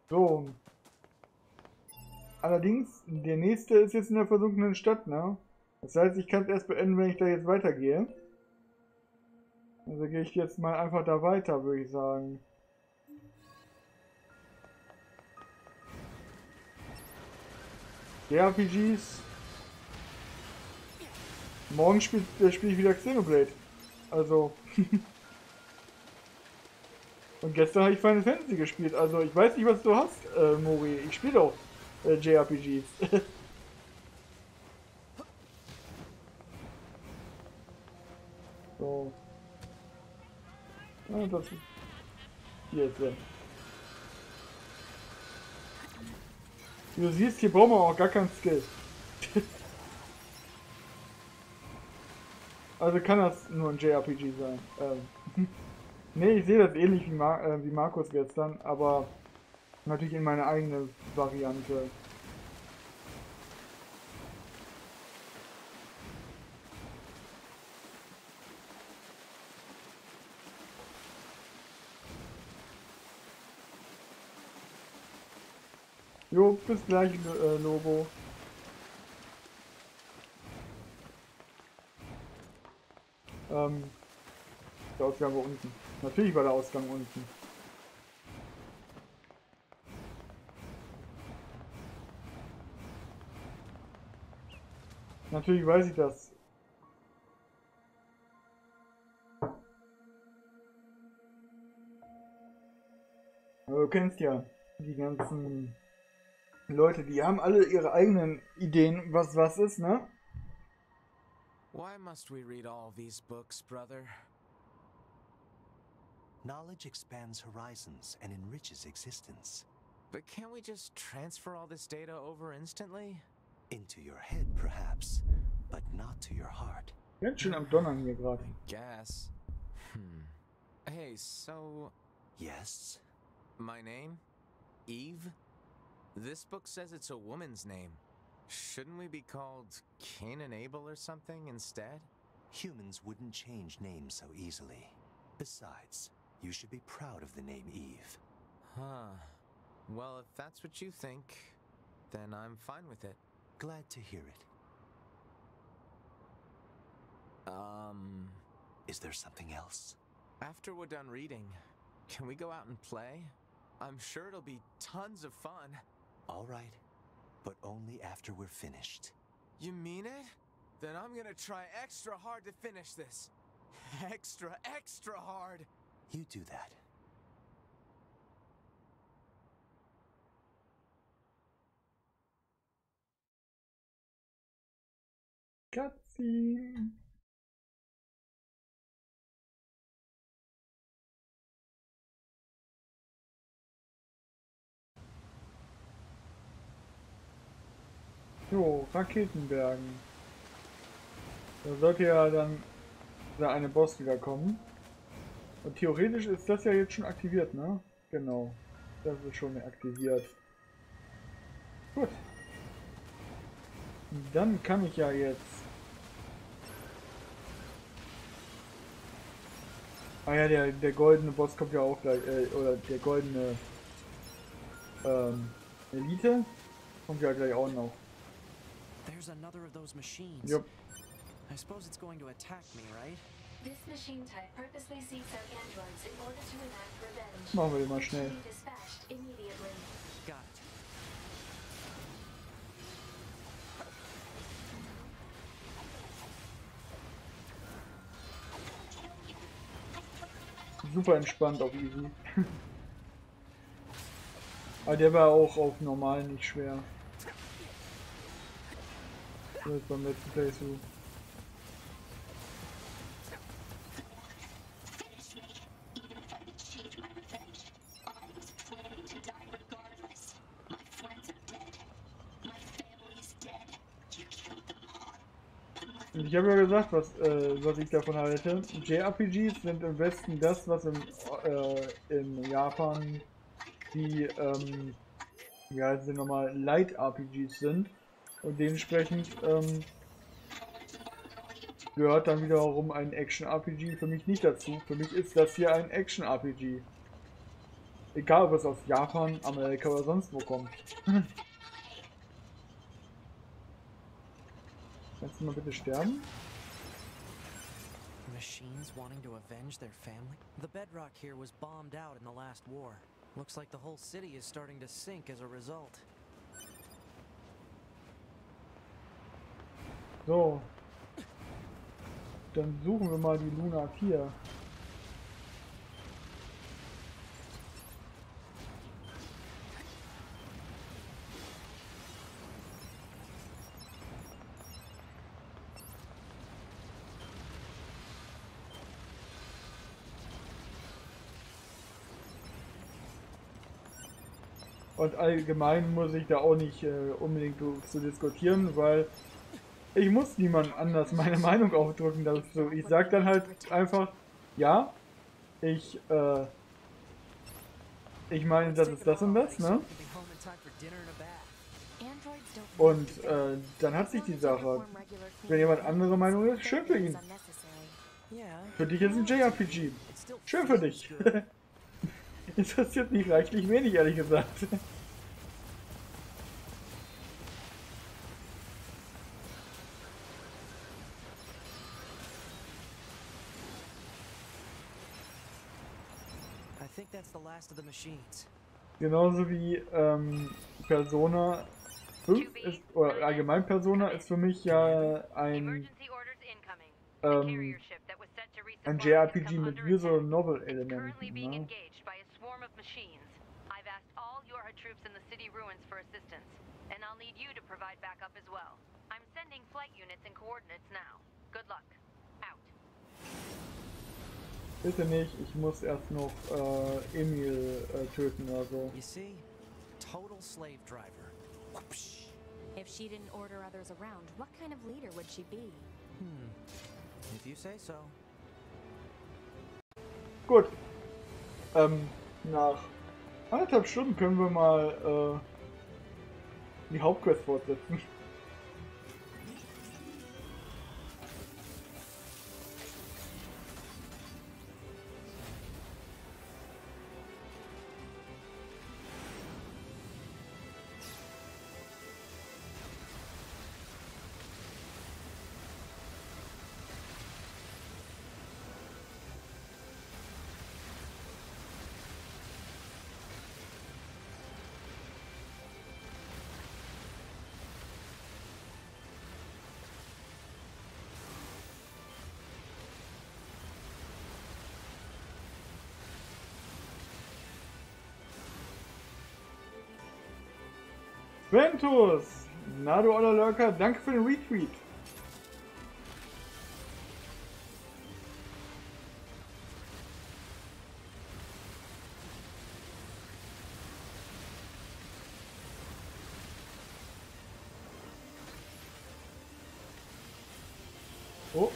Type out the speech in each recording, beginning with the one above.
So. Allerdings, der nächste ist jetzt in der versunkenen Stadt, ne? Das heißt, ich kann es erst beenden, wenn ich da jetzt weitergehe. Also gehe ich jetzt mal einfach da weiter, würde ich sagen. JRPGs. Morgen spiele ich wieder Xenoblade. Also. Und gestern habe ich Final Fantasy gespielt. Also ich weiß nicht, was du hast, Mori. Ich spiele doch JRPGs. So. Ja, das ist hier jetzt drin. Wie du siehst, hier brauchen wir auch gar keinen Skill. Also kann das nur ein JRPG sein. Nee, ich sehe das ähnlich wie Markus gestern, aber natürlich in meine eigene Variante. Jo, bis gleich, Lobo. Ähm, der Ausgang war unten. Natürlich war der Ausgang unten. Natürlich weiß ich das. Aber du kennst ja die ganzen Leute, die haben alle ihre eigenen Ideen, was ist, ne? Why must we read all these books, brother? Knowledge expands horizons and enriches existence. But can't we just transfer all this data over instantly? Into your head, perhaps, but not to your heart. Ganz schön am Donnern hier gerade. I guess. Hey, so... Yes? My name? Eve? This book says it's a woman's name. Shouldn't we be called Cain and Abel or something instead? Humans wouldn't change names so easily. Besides, you should be proud of the name Eve. Huh. Well, if that's what you think, then I'm fine with it. Glad to hear it. Is there something else? After we're done reading, can we go out and play? I'm sure it'll be tons of fun. All right, but only after we're finished. You mean it? Then I'm gonna try extra hard to finish this. Extra hard! You do that. Cutscene. Jo, Raketenbergen. Da sollte ja dann der eine Boss wieder kommen. Und theoretisch ist das ja jetzt schon aktiviert, ne? Genau. Das ist schon aktiviert. Gut. Dann kann ich ja jetzt... Ah ja, der goldene Boss kommt ja auch gleich, oder der goldene Elite kommt ja gleich auch noch. There's another of those machines. Jupp. I suppose it's going to attack me, right? This machine type purposely seeks out androids in order to enact revenge. Machen wir den mal schnell. To be dispatched immediately. Got it. Super entspannt auf easy. Aber der war auch auf normal nicht schwer. So jetzt beim letzten Playthrough. Und ich habe ja gesagt, was ich davon halte. JRPGs sind im Westen das, was in Japan die, wie heißen sie nochmal, Light RPGs sind. Und dementsprechend gehört dann wiederum ein Action RPG für mich nicht dazu. Für mich ist das hier ein Action RPG. Egal, ob es aus Japan, Amerika oder sonst wo kommt. Kannst du mal bitte sterben? Machines wanting to avenge their family? The bedrock here was bombed out in the last war. Looks like the whole city is starting to sink as a result. So. Dann suchen wir mal die Luna 4. Und allgemein muss ich da auch nicht unbedingt zu diskutieren, weil ich muss niemand anders meine Meinung aufdrücken dazu. Ich sag dann halt einfach, ja, ich meine, das ist das und das, ne? Und dann hat sich die Sache. Wenn jemand andere Meinung ist, schön für ihn. Für dich ist ein JRPG. Schön für dich. Interessiert mich reichlich wenig, ehrlich gesagt. I think that's the last of the machines. Genauso wie Persona 5 ist, oder allgemein Persona ist für mich ja ein JRPG mit Visual Novel Elementen. Ne? Bitte nicht, ich muss erst noch Emil töten oder so. You see? Total slave driver. Whoopsh. If she didn't order others around, what kind of leader would she be? If you say so. Gut. Nach 1,5 Stunden können wir mal die Hauptquest fortsetzen. Ventus! Na du oller Lurker, danke für den Retweet. Oh.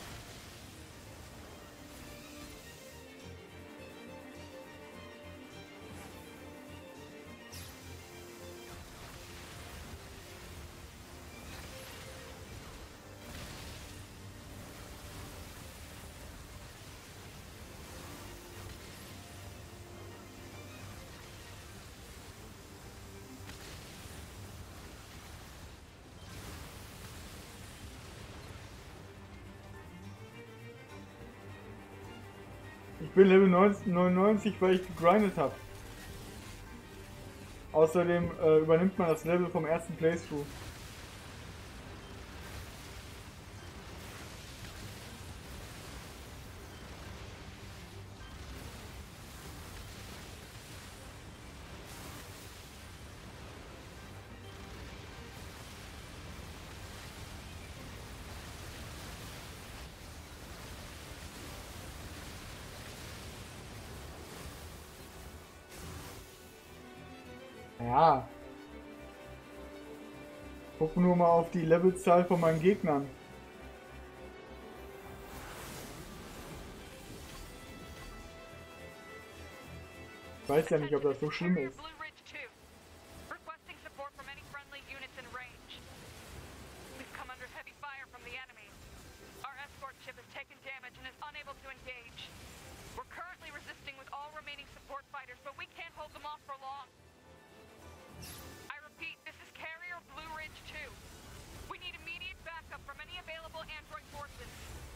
Ich bin Level 99, weil ich gegrindet habe. Außerdem übernimmt man das Level vom ersten Playthrough. Ja. Guck nur mal auf die Levelzahl von meinen Gegnern. Ich weiß ja nicht, ob das so schlimm ist. We're currently resisting with all remaining support fighters, but we can't hold them off for long. I repeat, this is Carrier Blue Ridge 2. We need immediate backup from any available android forces.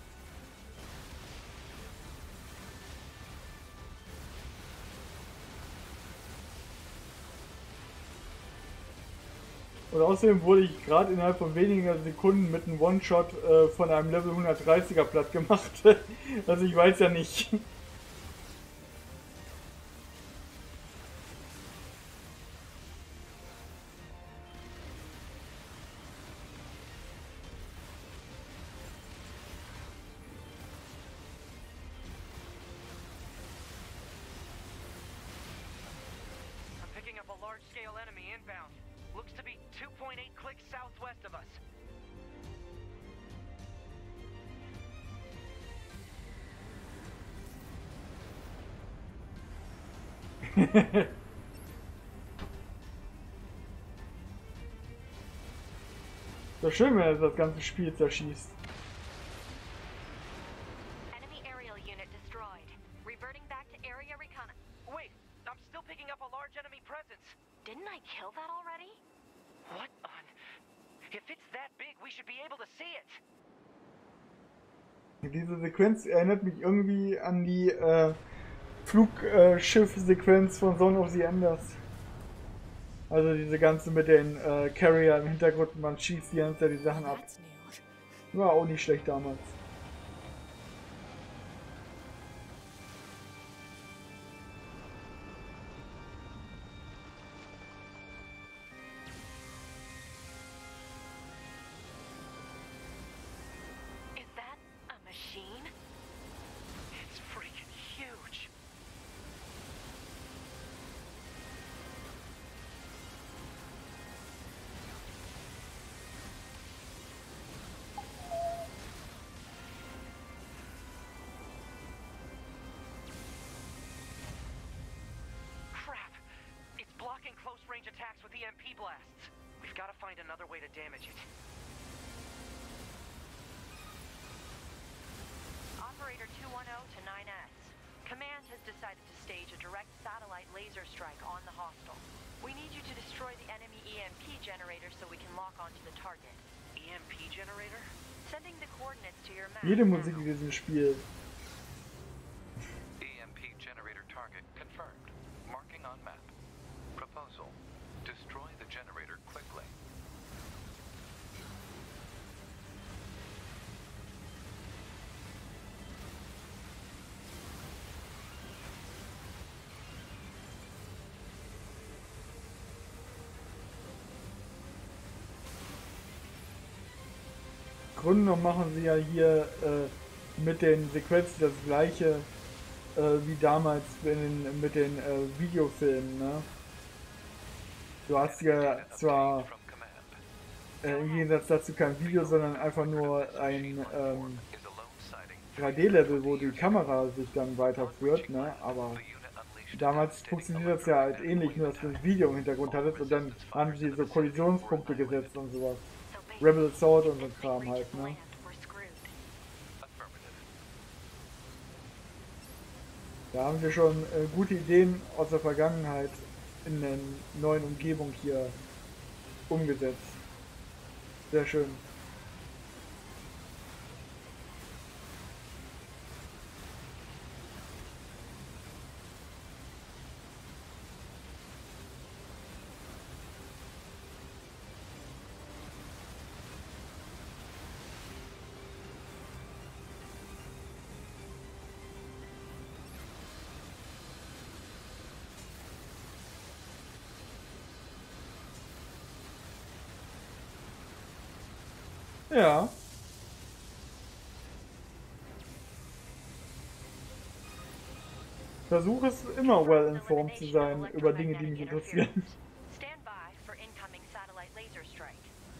Und außerdem wurde ich gerade innerhalb von weniger Sekunden mit einem One-Shot von einem Level 130er platt gemacht. Also ich weiß ja nicht. I'm picking up a large-scale enemy inbound. Looks to be 2.8 clicks southwest of us. Das ist schön, wenn er das ganze Spiel zerschießt. Enemy aerial unit destroyed. Reverting back to area recon. Wait, I'm still picking up a large enemy presence. Didn't I kill that already? What on? If it's that big, we should be able to see it. Diese Sequenz erinnert mich irgendwie an die Flugschiff-Sequenz von Zone of the Enders. Also diese ganze mit den Carrier im Hintergrund, man schießt die ganze Zeit die Sachen ab. That's new. War auch nicht schlecht damals. Is that a machine? It's freaking huge. Crap! It's blocking close-range attacks with EMP blasts. We've got to find another way to damage it. Operator 210 to 9S. Command has decided to stage a direct satellite laser strike on the hostile. We need you to destroy the enemy EMP generator so we can lock onto the target. EMP generator? Sending the coordinates to your map. Jede now. Musik in diesem Spiel. EMP generator target confirmed. Marking on map. Proposal. Destroy the generator quickly. Im Grunde genommen machen sie ja hier mit den Sequenzen das gleiche wie damals mit den Videofilmen. Ne? Du hast ja zwar From command. im Gegensatz dazu kein Video, sondern einfach nur ein Is a lone sighting. 3D-Level, wo die Kamera sich dann weiterführt, ne? Aber The unit unleashed damals funktioniert das ja halt ähnlich, nur dass du ein Video im Hintergrund hattest und dann haben sie so Kollisionspunkte gesetzt und sowas. So basically, Rebel Assault und so if we Kram reach halt, the ne? land, we're screwed. Affirmative. Da haben wir schon gute Ideen aus der Vergangenheit in der neuen Umgebung hier umgesetzt. Sehr schön. Ja. Versuche es immer well informed zu sein über Dinge, die mich interessieren. Stand by for incoming satellite laser strike.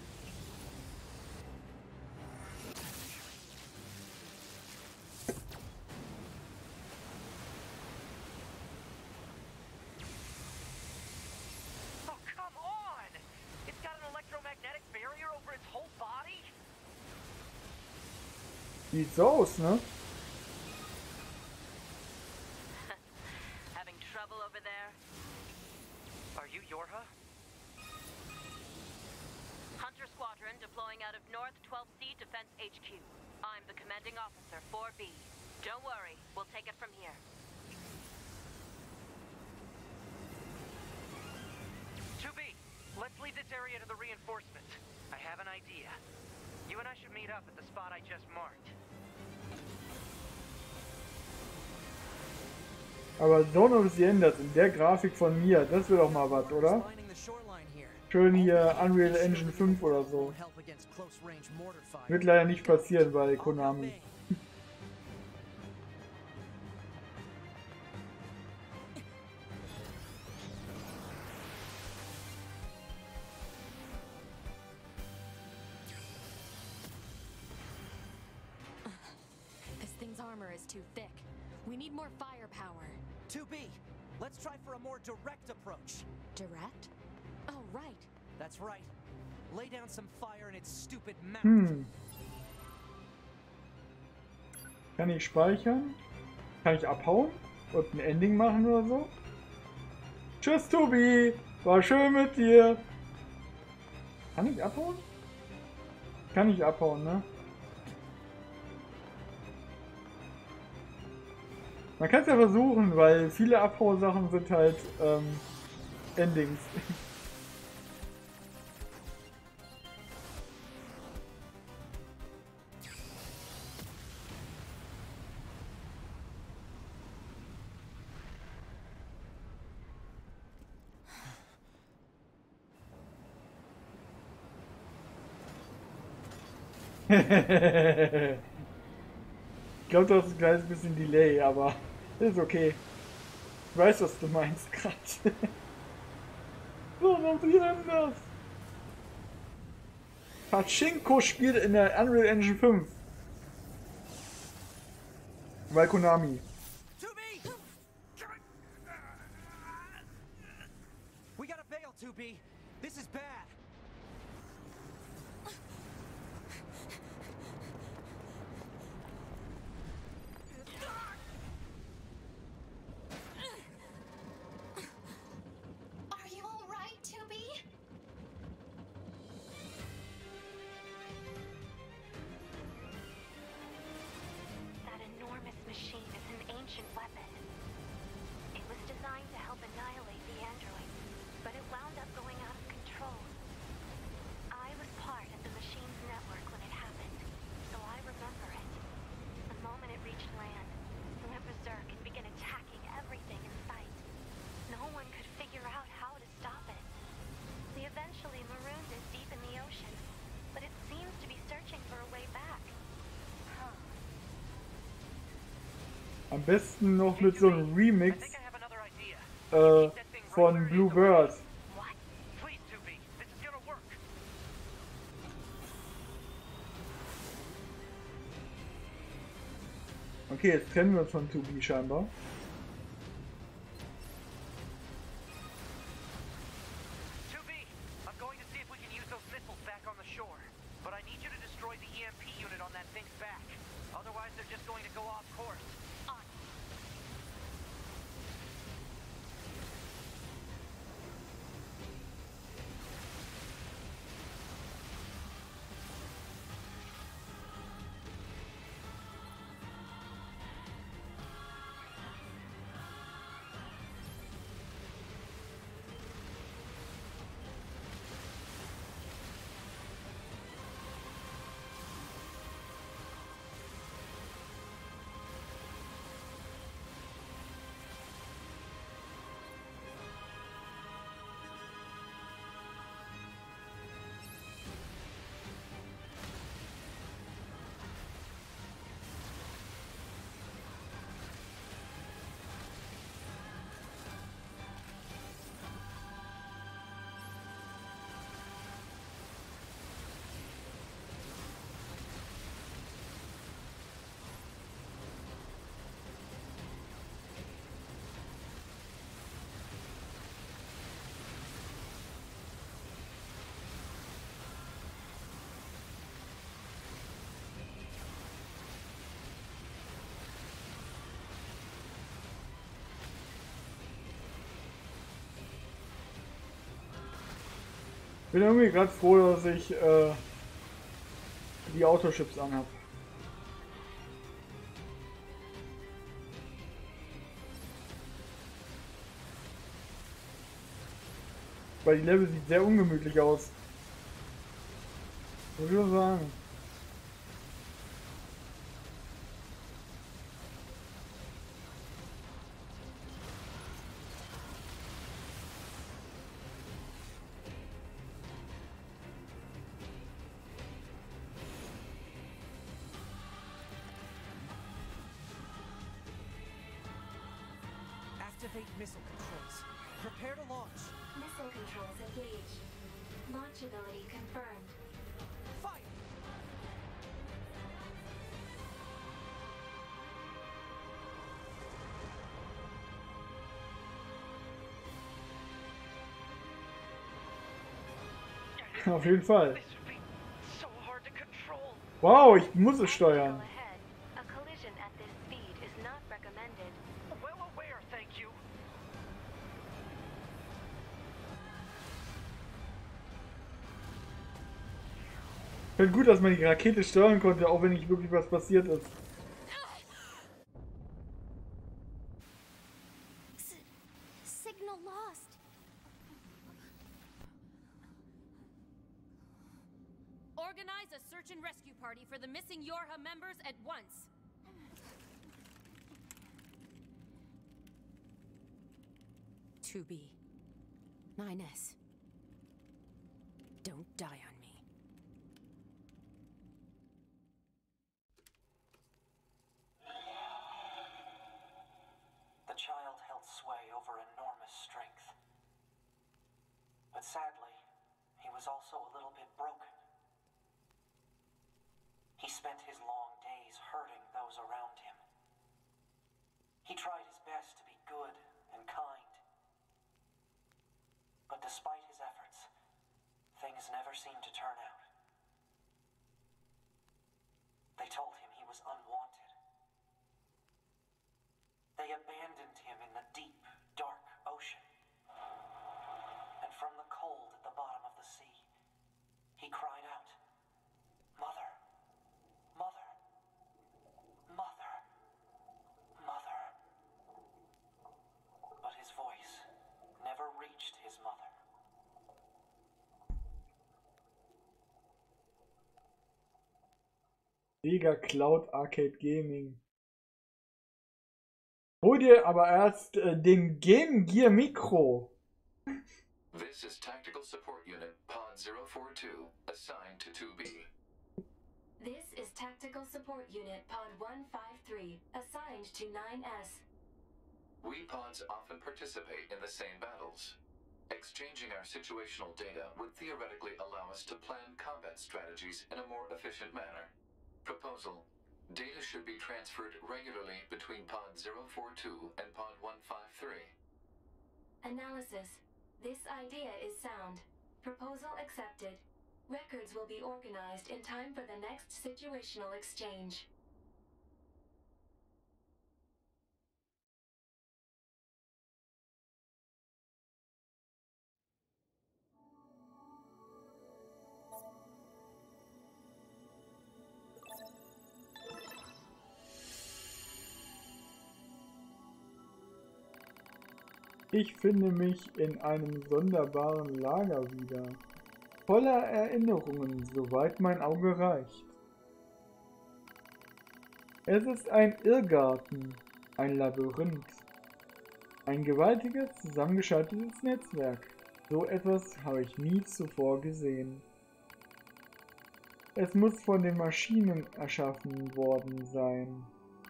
Oh, come on! It's got an electromagnetic barrier over its whole body? Sieht so aus, ne? Having trouble over Yorha? Hunter Squadron deploying out of North 12C Defense HQ. I'm the commanding officer, 4B. Don't worry, we'll take it from here. 2B, let's leave this area to the reinforcements. I have an idea. You and I should meet up at the spot I just marked. Aber Dawn of the Enders in der Grafik von mir, das wäre doch mal was, oder? Schön hier Unreal Engine 5 oder so. Wird leider nicht passieren bei Konami. This thing's armor is too thick. We need more firepower. 2B, let's try for a more direct approach. Direct? Oh, right. That's right. Lay down some fire in its stupid mouth. Kann ich speichern? Kann ich abhauen? Und ein Ending machen oder so? Tschüss, Tobi! War schön mit dir! Kann ich abhauen? Kann ich abhauen, ne? Man kann es ja versuchen, weil viele Abbausachen sind halt Endings. Ich glaube, du hast ein kleines bisschen Delay, aber ist okay. Ich weiß, was du meinst gerade. Warum wie anders? Pachinko spielt in der Unreal Engine 5. Bei Konami. We gotta bail, 2B. This is bad. Are you all right, 2B? That enormous machine is an ancient weapon. It was designed to help annihilate the androids, but it wound up going out of control. I was part of the machine's network when it happened, so I remember it. The moment it reached land, it went berserk and began attacking everything in sight. No one could figure out how to stop it. We eventually marooned it deep in the ocean, but it seems to be searching for a way back. Huh. Am besten noch mit so einem Remix von Bluebird. What? Please, 2B, this is gonna work. Okay, jetzt trennen wir uns von 2B scheinbar. I'm going to see if we can use those missiles back on the shore. But I need you to destroy the EMP unit on that thing's back. Otherwise, they're just going to go off course. On. Bin irgendwie gerade froh, dass ich die Autochips anhab. Weil die Level sieht sehr ungemütlich aus. Muss ich nur sagen. Activate missile controls. Prepare to launch. Missile controls engaged. Launchability confirmed. Fire! Auf jeden Fall. This would be so hard to control. Wow, ich muss es steuern. Ahead. A collision at this speed is not recommended. Well aware, thank you. Ich finde gut, dass man die Rakete steuern konnte, auch wenn nicht wirklich was passiert ist. Signal lost. Organize a search and rescue party for the missing Yorha members at once. To be 9S. Don't die on me. The child held sway over enormous strength. But sadly, he was also a little bit broken. He spent his long days hurting those around him. He tried his best to be good and kind. But despite his efforts, things never seemed to turn out. They told him he was unwanted. They abandoned him in the deep, dark ocean. And from the cold at the bottom of the sea, he cried out, "Mother, Mother, Mother, Mother." But his voice never reached his mother. Sega Cloud Arcade Gaming. Hol dir aber erst den Game Gear Micro. This is Tactical Support Unit Pod 042, assigned to 2B. This is Tactical Support Unit Pod 153, assigned to 9S. We pods often participate in the same battles. Exchanging our situational data would theoretically allow us to plan combat strategies in a more efficient manner. Proposal: data should be transferred regularly between Pod 042 and Pod 153. Analysis. This idea is sound. Proposal accepted. Records will be organized in time for the next situational exchange. Ich finde mich in einem sonderbaren Lager wieder, voller Erinnerungen, soweit mein Auge reicht. Es ist ein Irrgarten, ein Labyrinth, ein gewaltiges, zusammengeschaltetes Netzwerk. So etwas habe ich nie zuvor gesehen. Es muss von den Maschinen erschaffen worden sein.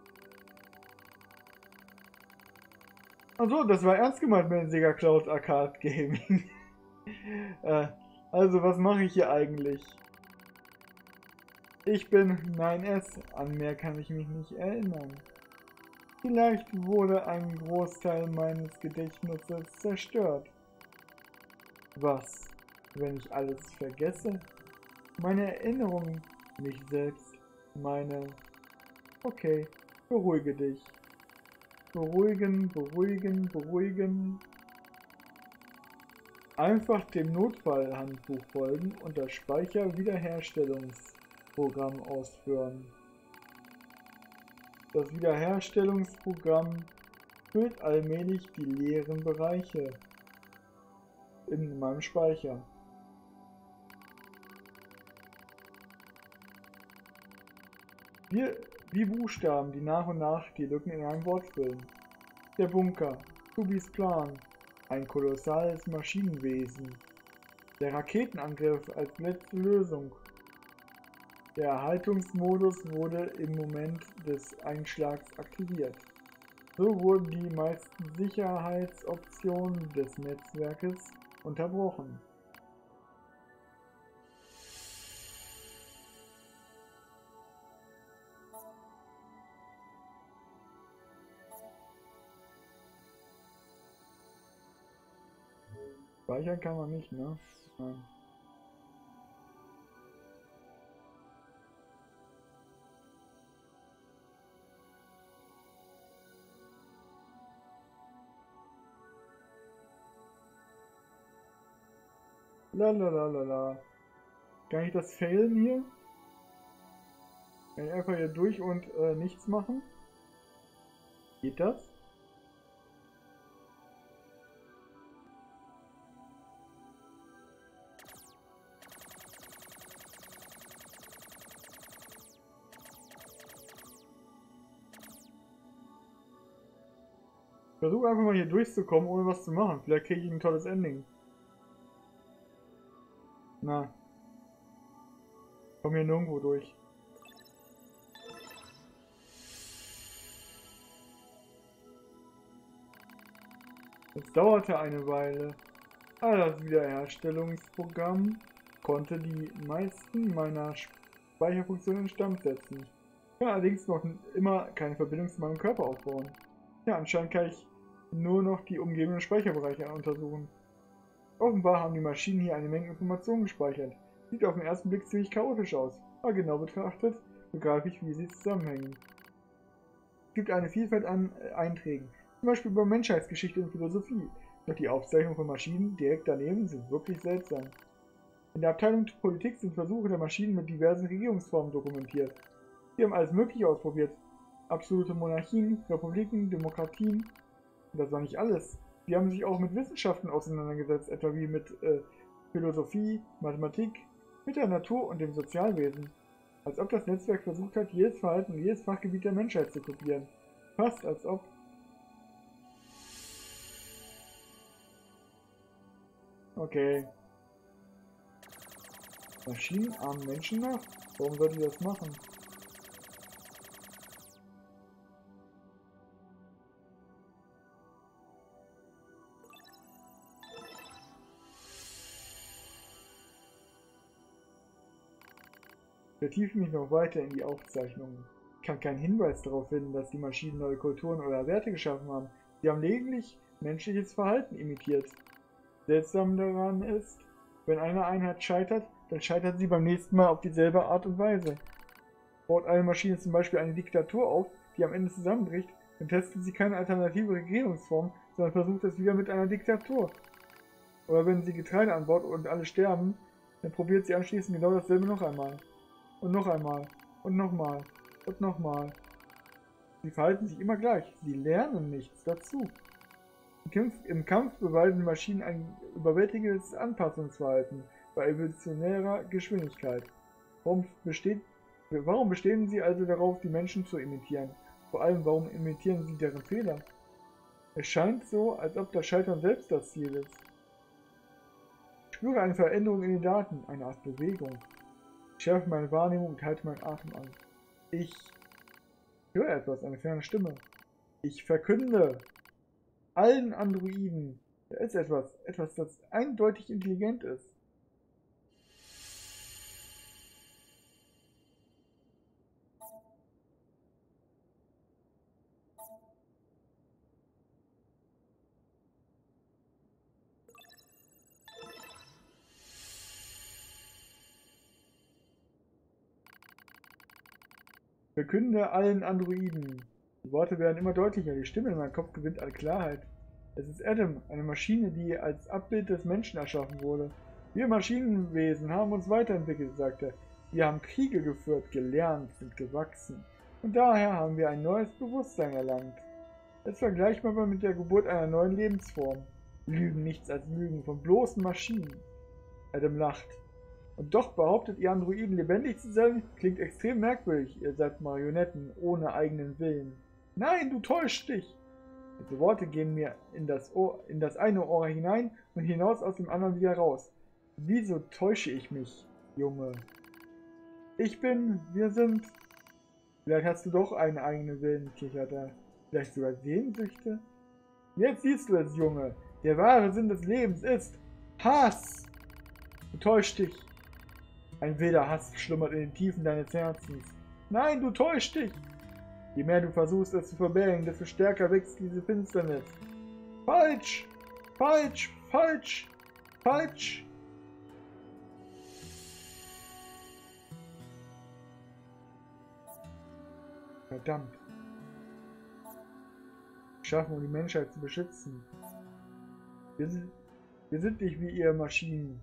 Achso, das war ernst gemeint mit dem Sega Cloud Arcade Gaming. Also, was mache ich hier eigentlich? Ich bin 9S, an mehr kann ich mich nicht erinnern. Vielleicht wurde ein Großteil meines Gedächtnisses zerstört. Was, wenn ich alles vergesse? Meine Erinnerungen, mich selbst, meine... Okay, beruhige dich. Beruhigen, beruhigen, beruhigen. einfach dem Notfallhandbuch folgen und das Speicherwiederherstellungsprogramm ausführen. Das Wiederherstellungsprogramm füllt allmählich die leeren Bereiche in meinem Speicher. Wie Buchstaben, die nach und nach die Lücken in einem Wort füllen. Der Bunker, Tubis Plan, ein kolossales Maschinenwesen. Der Raketenangriff als letzte Lösung. Der Erhaltungsmodus wurde im Moment des Einschlags aktiviert. So wurden die meisten Sicherheitsoptionen des Netzwerkes unterbrochen. Speichern kann man nicht, ne? Nein. Lalalala. Kann ich das failen hier? Kann ich einfach hier durch und nichts machen? Geht das? Ich versuche einfach mal hier durchzukommen, ohne was zu machen. Vielleicht kriege ich ein tolles Ending. Na. Ich komme hier nirgendwo durch. Es dauerte eine Weile. Aber das Wiederherstellungsprogramm konnte die meisten meiner Speicherfunktionen instand setzen. Ich kann allerdings noch immer keine Verbindung zu meinem Körper aufbauen. Ja, anscheinend kann ich nur noch die umgebenden Speicherbereiche untersuchen. Offenbar haben die Maschinen hier eine Menge Informationen gespeichert. Sieht auf den ersten Blick ziemlich chaotisch aus, aber genau betrachtet begreife ich, wie sie zusammenhängen. Es gibt eine Vielfalt an Einträgen, zum Beispiel über Menschheitsgeschichte und Philosophie. Doch die Aufzeichnungen von Maschinen direkt daneben sind wirklich seltsam. In der Abteilung Politik sind Versuche der Maschinen mit diversen Regierungsformen dokumentiert. Sie haben alles Mögliche ausprobiert. Absolute Monarchien, Republiken, Demokratien. Und das war nicht alles. Sie haben sich auch mit Wissenschaften auseinandergesetzt, etwa wie mit Philosophie, Mathematik, mit der Natur und dem Sozialwesen. Als ob das Netzwerk versucht hat, jedes Verhalten und jedes Fachgebiet der Menschheit zu kopieren. Fast als ob. Okay. Maschinen ahmen Menschen nach? Warum sollte ich das machen? Vertiefe mich noch weiter in die Aufzeichnungen. Ich kann keinen Hinweis darauf finden, dass die Maschinen neue Kulturen oder Werte geschaffen haben. Sie haben lediglich menschliches Verhalten imitiert. Seltsam daran ist, wenn eine Einheit scheitert, dann scheitert sie beim nächsten Mal auf dieselbe Art und Weise. Baut eine Maschine zum Beispiel eine Diktatur auf, die am Ende zusammenbricht, dann testet sie keine alternative Regierungsform, sondern versucht es wieder mit einer Diktatur. Oder wenn sie Getreide anbaut und alle sterben, dann probiert sie anschließend genau dasselbe noch einmal. Und noch einmal. Und nochmal. Und nochmal. Sie verhalten sich immer gleich. Sie lernen nichts dazu. Im Kampf beweisen Maschinen ein überwältigendes Anpassungsverhalten bei evolutionärer Geschwindigkeit. Warum bestehen sie also darauf, die Menschen zu imitieren? Vor allem, warum imitieren sie deren Fehler? Es scheint so, als ob das Scheitern selbst das Ziel ist. Ich spüre eine Veränderung in den Daten, eine Art Bewegung. Ich schärfe meine Wahrnehmung und halte meinen Atem an. Ich höre etwas, eine ferne Stimme. Ich verkünde allen Androiden, da ist etwas, das eindeutig intelligent ist. Verkünde allen Androiden. Die Worte werden immer deutlicher, die Stimme in meinem Kopf gewinnt an Klarheit. Es ist Adam, eine Maschine, die als Abbild des Menschen erschaffen wurde. Wir Maschinenwesen haben uns weiterentwickelt, sagt er. Wir haben Kriege geführt, gelernt, sind gewachsen. Und daher haben wir ein neues Bewusstsein erlangt. Es ist vergleichbar mit der Geburt einer neuen Lebensform. Lügen nichts als Lügen von bloßen Maschinen. Adam lacht. Und doch behauptet ihr Androiden lebendig zu sein? Klingt extrem merkwürdig. Ihr seid Marionetten ohne eigenen Willen. Nein, du täuschst dich! Diese Worte gehen mir in das eine Ohr hinein und hinaus aus dem anderen wieder raus. Wieso täusche ich mich, Junge? Wir sind... Vielleicht hast du doch einen eigenen Willen, kichert er. Vielleicht sogar Sehnsüchte? Jetzt siehst du es, Junge. Der wahre Sinn des Lebens ist Hass. Du täuschst dich. Ein wilder Hass schlummert in den Tiefen deines Herzens. Nein, du täuschst dich. Je mehr du versuchst, es zu verbergen, desto stärker wächst diese Finsternis. Falsch! Falsch! Falsch! Falsch! Verdammt. Schaffen, um die Menschheit zu beschützen. Wir sind nicht wie ihr Maschinen.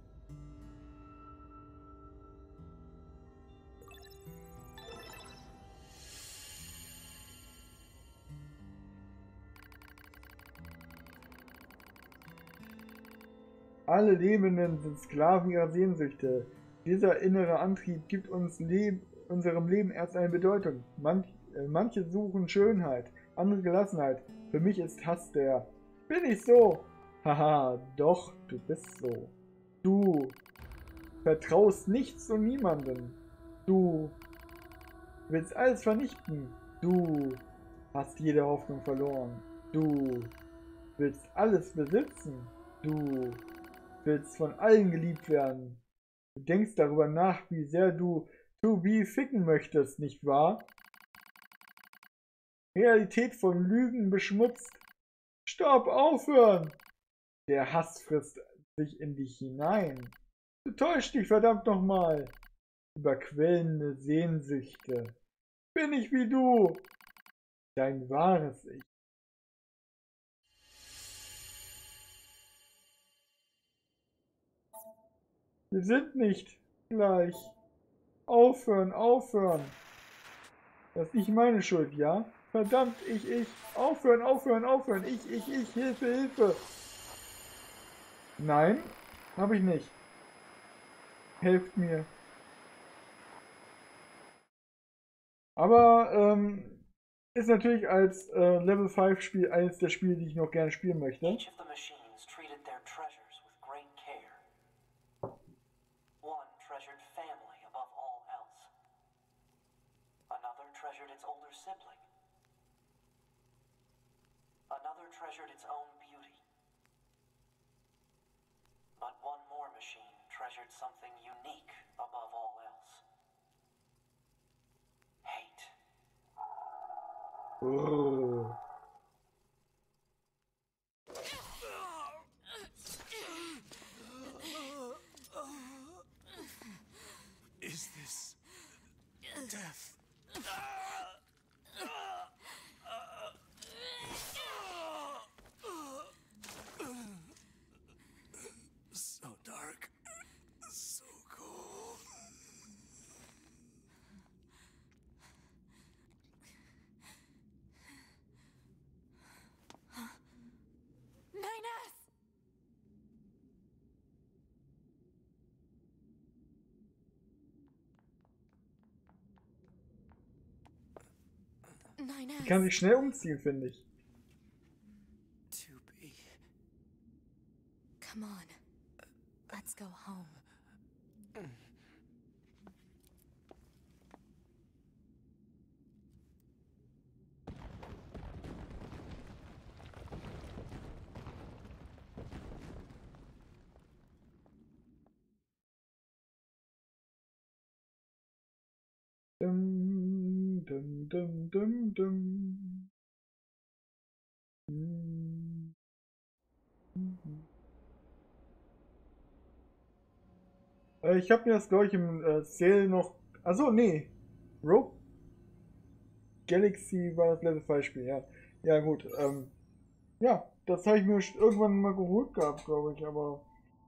Alle Lebenden sind Sklaven ihrer Sehnsüchte. Dieser innere Antrieb gibt unserem Leben erst eine Bedeutung. Manche suchen Schönheit, andere Gelassenheit. Für mich ist Hass der... Bin ich so? Haha, doch, du bist so. Du vertraust nichts und niemanden. Du willst alles vernichten. Du hast jede Hoffnung verloren. Du willst alles besitzen. Du willst von allen geliebt werden. Du denkst darüber nach, wie sehr du To-Be ficken möchtest, nicht wahr? Realität von Lügen beschmutzt. Stopp, aufhören! Der Hass frisst sich in dich hinein. Du täuschst dich verdammt nochmal. Überquellende Sehnsüchte. Bin ich wie du. Dein wahres Ich. Wir sind nicht gleich. Aufhören, aufhören. Das ist nicht meine Schuld, ja? Verdammt, ich. Aufhören, aufhören, aufhören. Ich. Hilfe, Hilfe. Nein, habe ich nicht. Helft mir. Aber, ist natürlich als Level 5 Spiel eines der Spiele, die ich noch gerne spielen möchte. Each of the machines treated their treasures with great care. One treasured family above all else. Another treasured its older sibling. Another treasured its own beauty. But one more machine treasured something unique above all else. Hate. Oh. Is this death? So dark, so cold. Die kann sich schnell umziehen, finde ich. To-Be. Come on. Let's go home. Dum, dum, dum, dum, dum. Mhm. Ich habe mir das, glaube ich, im Sale noch... Achso, nee. Rogue Galaxy war das Level 5 Spiel, ja. Ja, gut. Ja. das habe ich mir irgendwann mal geholt gehabt, glaube ich, aber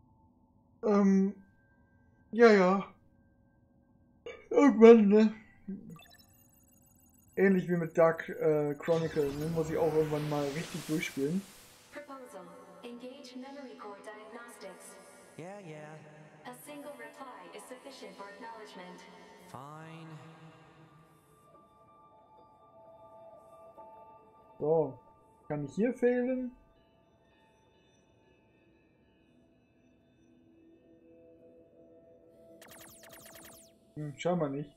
ja. Irgendwann, ne? Ähnlich wie mit Dark Chronicle, ne? Muss ich auch irgendwann mal richtig durchspielen. Proposal. Engage memory core diagnostics. Yeah. A single reply is sufficient for acknowledgement. Fine. So. Kann ich hier fehlen? Scheinbar nicht.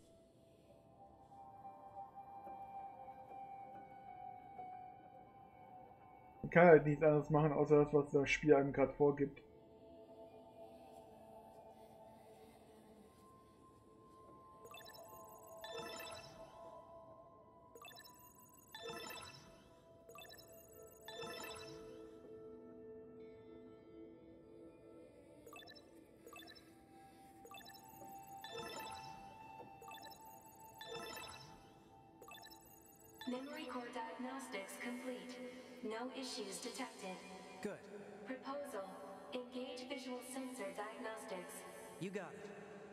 Man kann halt nichts anderes machen, außer das, was das Spiel einem gerade vorgibt. Memory core diagnostics complete. No issues detected. Good. Proposal. Engage visual sensor diagnostics. You got it.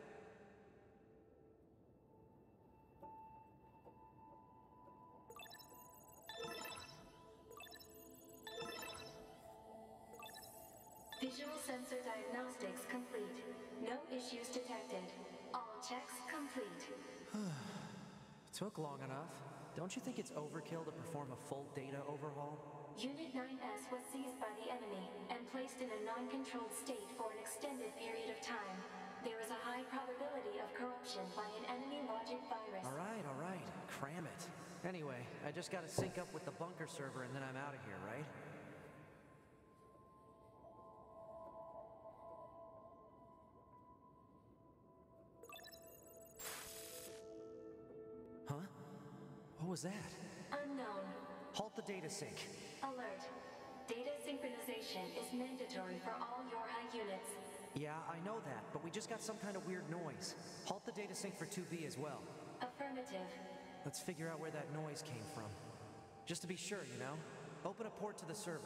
Visual sensor diagnostics complete. No issues detected. All checks complete. Took long enough. Don't you think it's overkill to perform a full data overhaul? Unit 9S was seized by the enemy and placed in a non-controlled state for an extended period of time. There is a high probability of corruption by an enemy logic virus. All right. Cram it. Anyway, I just gotta sync up with the bunker server and then I'm out of here, right? Huh? What was that? Unknown. Halt the data sync. Alert. Data synchronization is mandatory for all Yorha units. Yeah, I know that, but we just got some kind of weird noise. Halt the data sync for 2B as well. Affirmative. Let's figure out where that noise came from. Just to be sure, you know? Open a port to the server.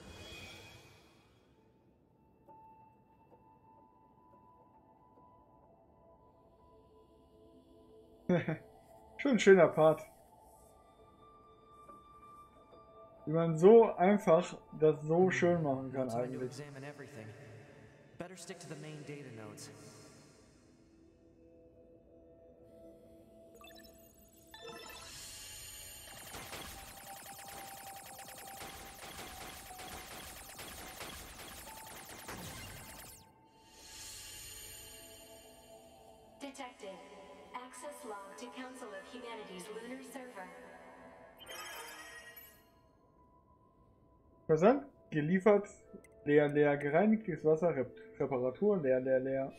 Schon ein schöner Part. Wie man so einfach das so schön machen kann No time to eigentlich. examine everything. Better stick to the main data nodes. Detected. Access log to Council of Humanity's lunar server. Versand geliefert, leer, gereinigtes Wasser, Reparatur, leer.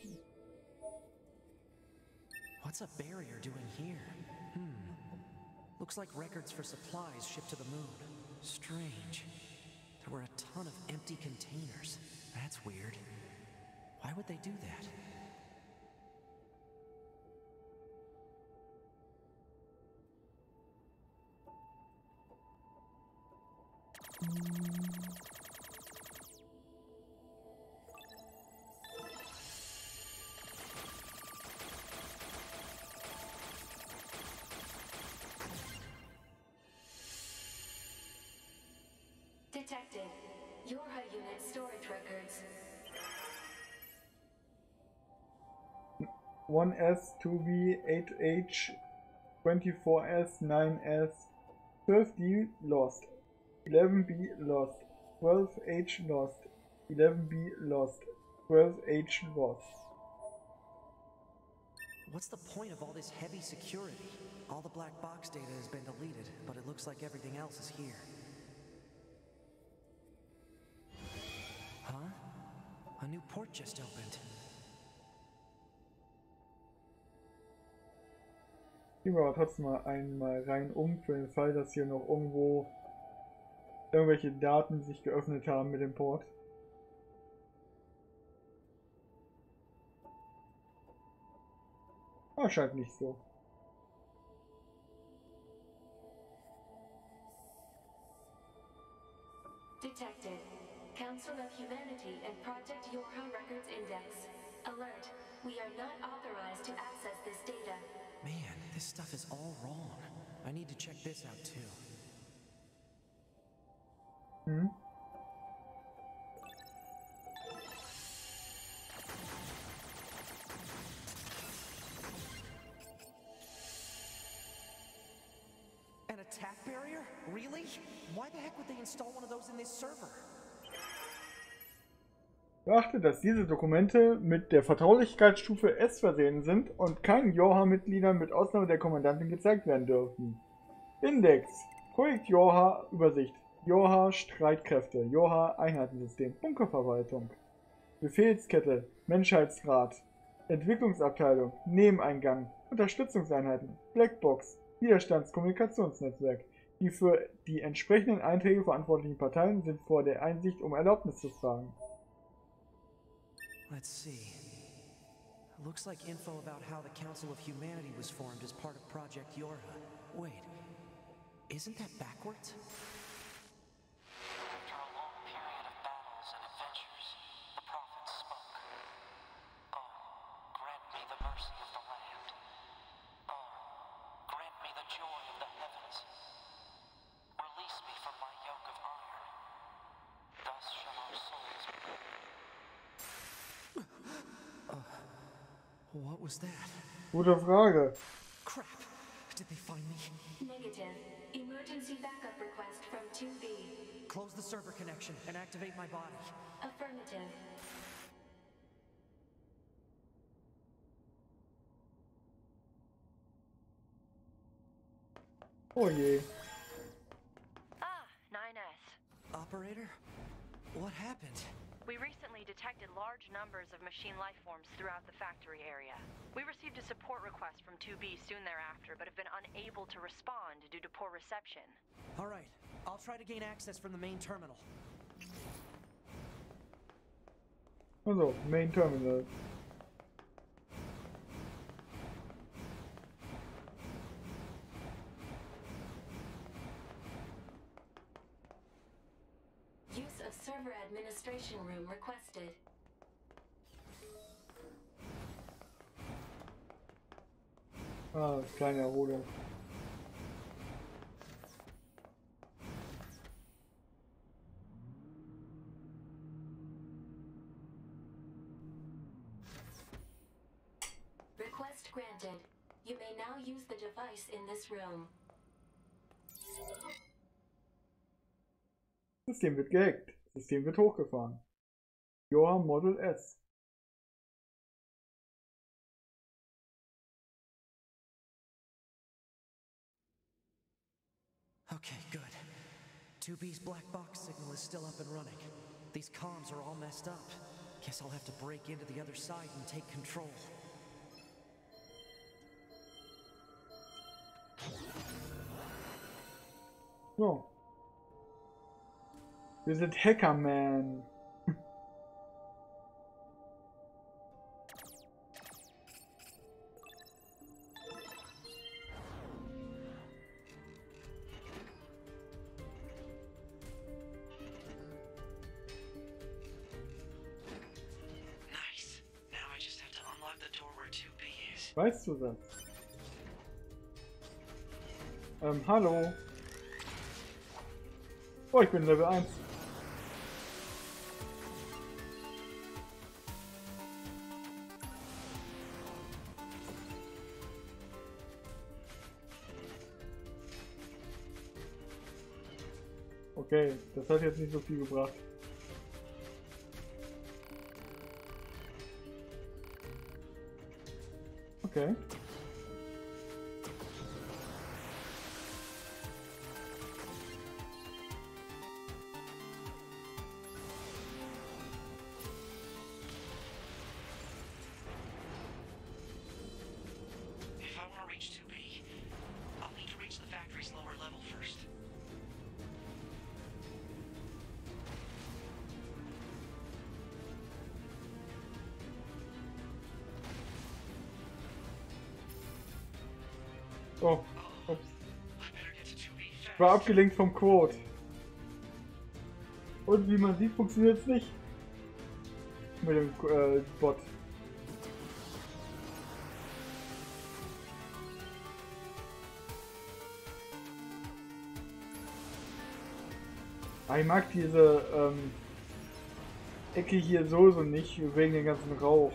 What's a barrier doing here? Looks like records for supplies shipped to the moon. Strange. There were a ton of empty containers. That's weird. Why would they do that? Detected. Yorha unit storage records. 1S, 2B, 8H, 24S, 9S, 12D lost, 11B lost, 12H lost, 11B lost, 12H lost. What's the point of all this heavy security? All the black box data has been deleted, but it looks like everything else is here. Huh? A new port just opened. Gehen wir aber trotzdem mal einmal rein für den Fall, dass hier noch irgendwo irgendwelche Daten sich geöffnet haben mit dem Port. Scheint nicht so. Detected. Humanity and Project Yorha Records Index. Alert. We are not authorized to access this data. Man, this stuff is all wrong. I need to check this out too. Hm. An attack barrier? Really? Why the heck would they install one of those in this server? Beachte, dass diese Dokumente mit der Vertraulichkeitsstufe S versehen sind und keinen Yorha-Mitgliedern mit Ausnahme der Kommandantin gezeigt werden dürfen. Index. Projekt Yorha Übersicht. Yorha Streitkräfte. Yorha Einheitensystem. Bunkerverwaltung. Befehlskette. Menschheitsrat. Entwicklungsabteilung. Nebeneingang. Unterstützungseinheiten. Blackbox. Widerstandskommunikationsnetzwerk. Die für die entsprechenden Einträge verantwortlichen Parteien sind vor der Einsicht um Erlaubnis zu fragen. Let's see. Looks like info about how the Council of Humanity was formed as part of Project Yorha. Wait, isn't that backwards? After a long period of battles and adventures, the prophets spoke. Oh, grant me the mercy of the land. Oh, grant me the joy of the heavens. Release me from my yoke of iron. Thus shall our souls be. What was that? Gute Frage. Crap! Did they find me? Negative. Emergency backup request from 2B. Close the server connection and activate my body. Affirmative. Oh je. Ah, 9S. Operator? What happened? We recently detected large numbers of machine life forms throughout the factory area. We received a support request from 2B soon thereafter, but have been unable to respond due to poor reception. All right, I'll try to gain access from the main terminal. Also, Main Terminal. Use of server administration room requested. Ah, kleine Erholung. Request granted. You may now use the device in this room. System wird gehackt. System wird hochgefahren. Yorha Model S. Okay, good. 2B's black box signal is still up and running. These comms are all messed up. Guess I'll have to break into the other side and take control. So. Wir sind Hackerman. Nice. Now I just have to unlock the door where 2B is. Weißt du das? Hallo. Oh, ich bin Level 1. Okay, das hat jetzt nicht so viel gebracht. Okay. If I want to reach 2B, I'll need to reach the factory's lower level first. Oh, ups. Ich war abgelenkt vom Quote. Und wie man sieht, funktioniert es nicht. Mit dem Bot. Ich mag diese Ecke hier so nicht, wegen dem ganzen Rauch.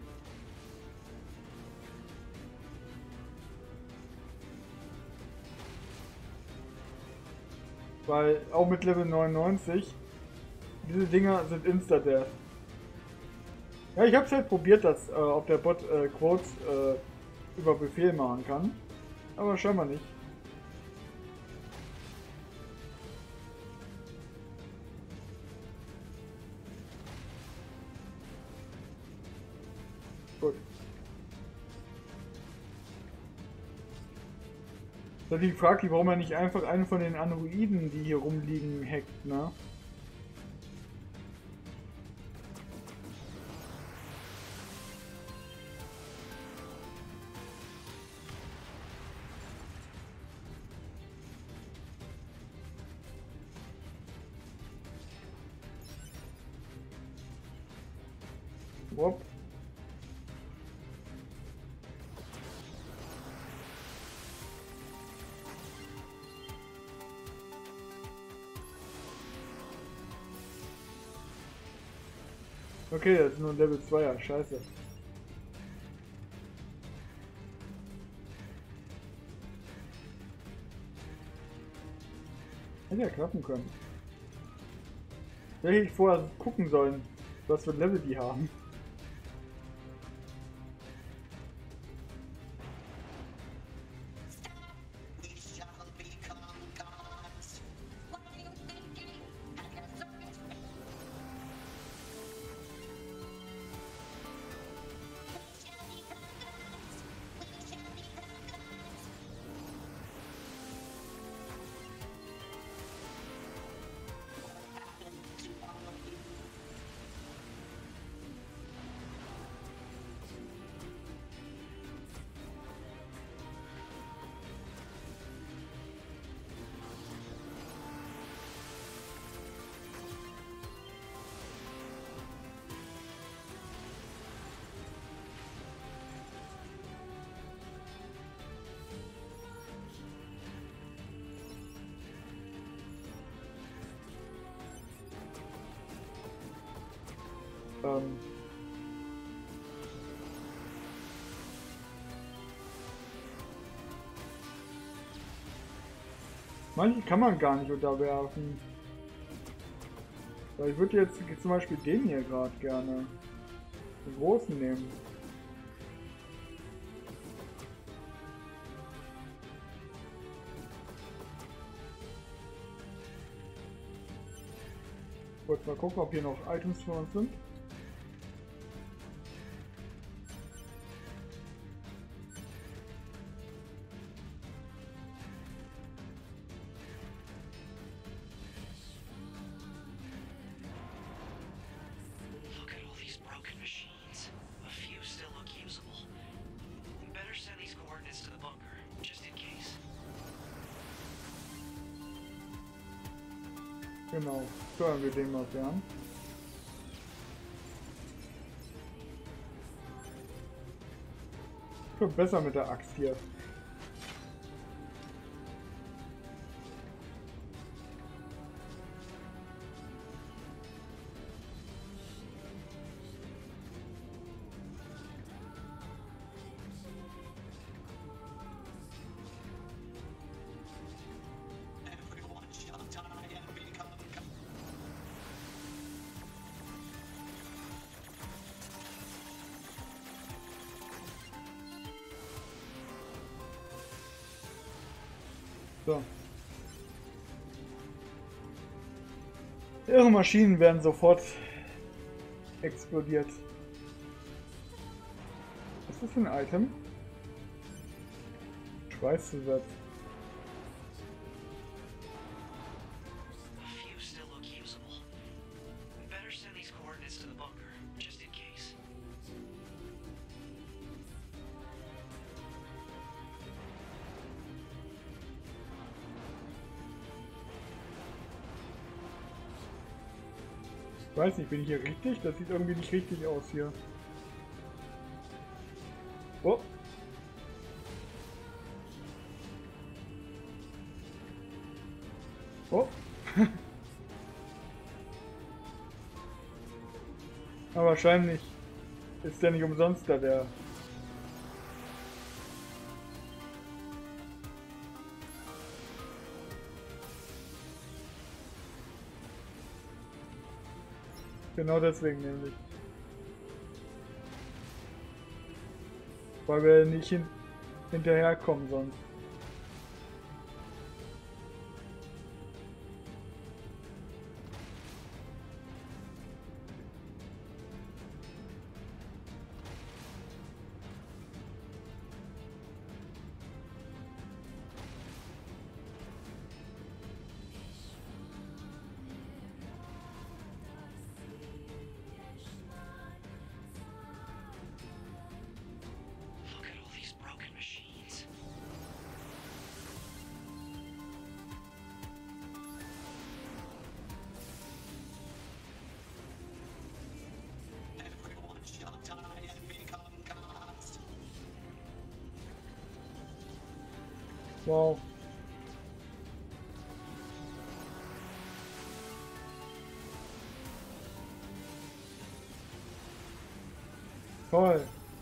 Weil auch mit Level 99, diese Dinger sind Insta-Death. Ja, ich hab's halt probiert, dass, ob der Bot Quotes über Befehl machen kann. Aber scheinbar nicht. Gut. Da die Frage, warum er nicht einfach einen von den Androiden, die hier rumliegen, hackt, ne? Wop. Okay, das ist nur ein Level 2er, scheiße. Hätte ja klappen können. Hätte ich vorher gucken sollen, was für ein Level die haben. Manche kann man gar nicht unterwerfen. Weil ich würde jetzt zum Beispiel den hier gerade gerne, den großen nehmen. Kurz mal gucken, ob hier noch Items für uns sind. Genau, steuern wir den mal fern. Schon besser mit der Axt hier. So. Ihre Maschinen werden sofort explodiert. Was ist das für ein Item? Schweißzusatz. Ich weiß nicht, bin ich hier richtig? Das sieht irgendwie nicht richtig aus hier. Oh. Oh. Aber wahrscheinlich ist der nicht umsonst da, der. Genau deswegen nämlich. Weil wir nicht hinterherkommen sonst. Wow. Toll.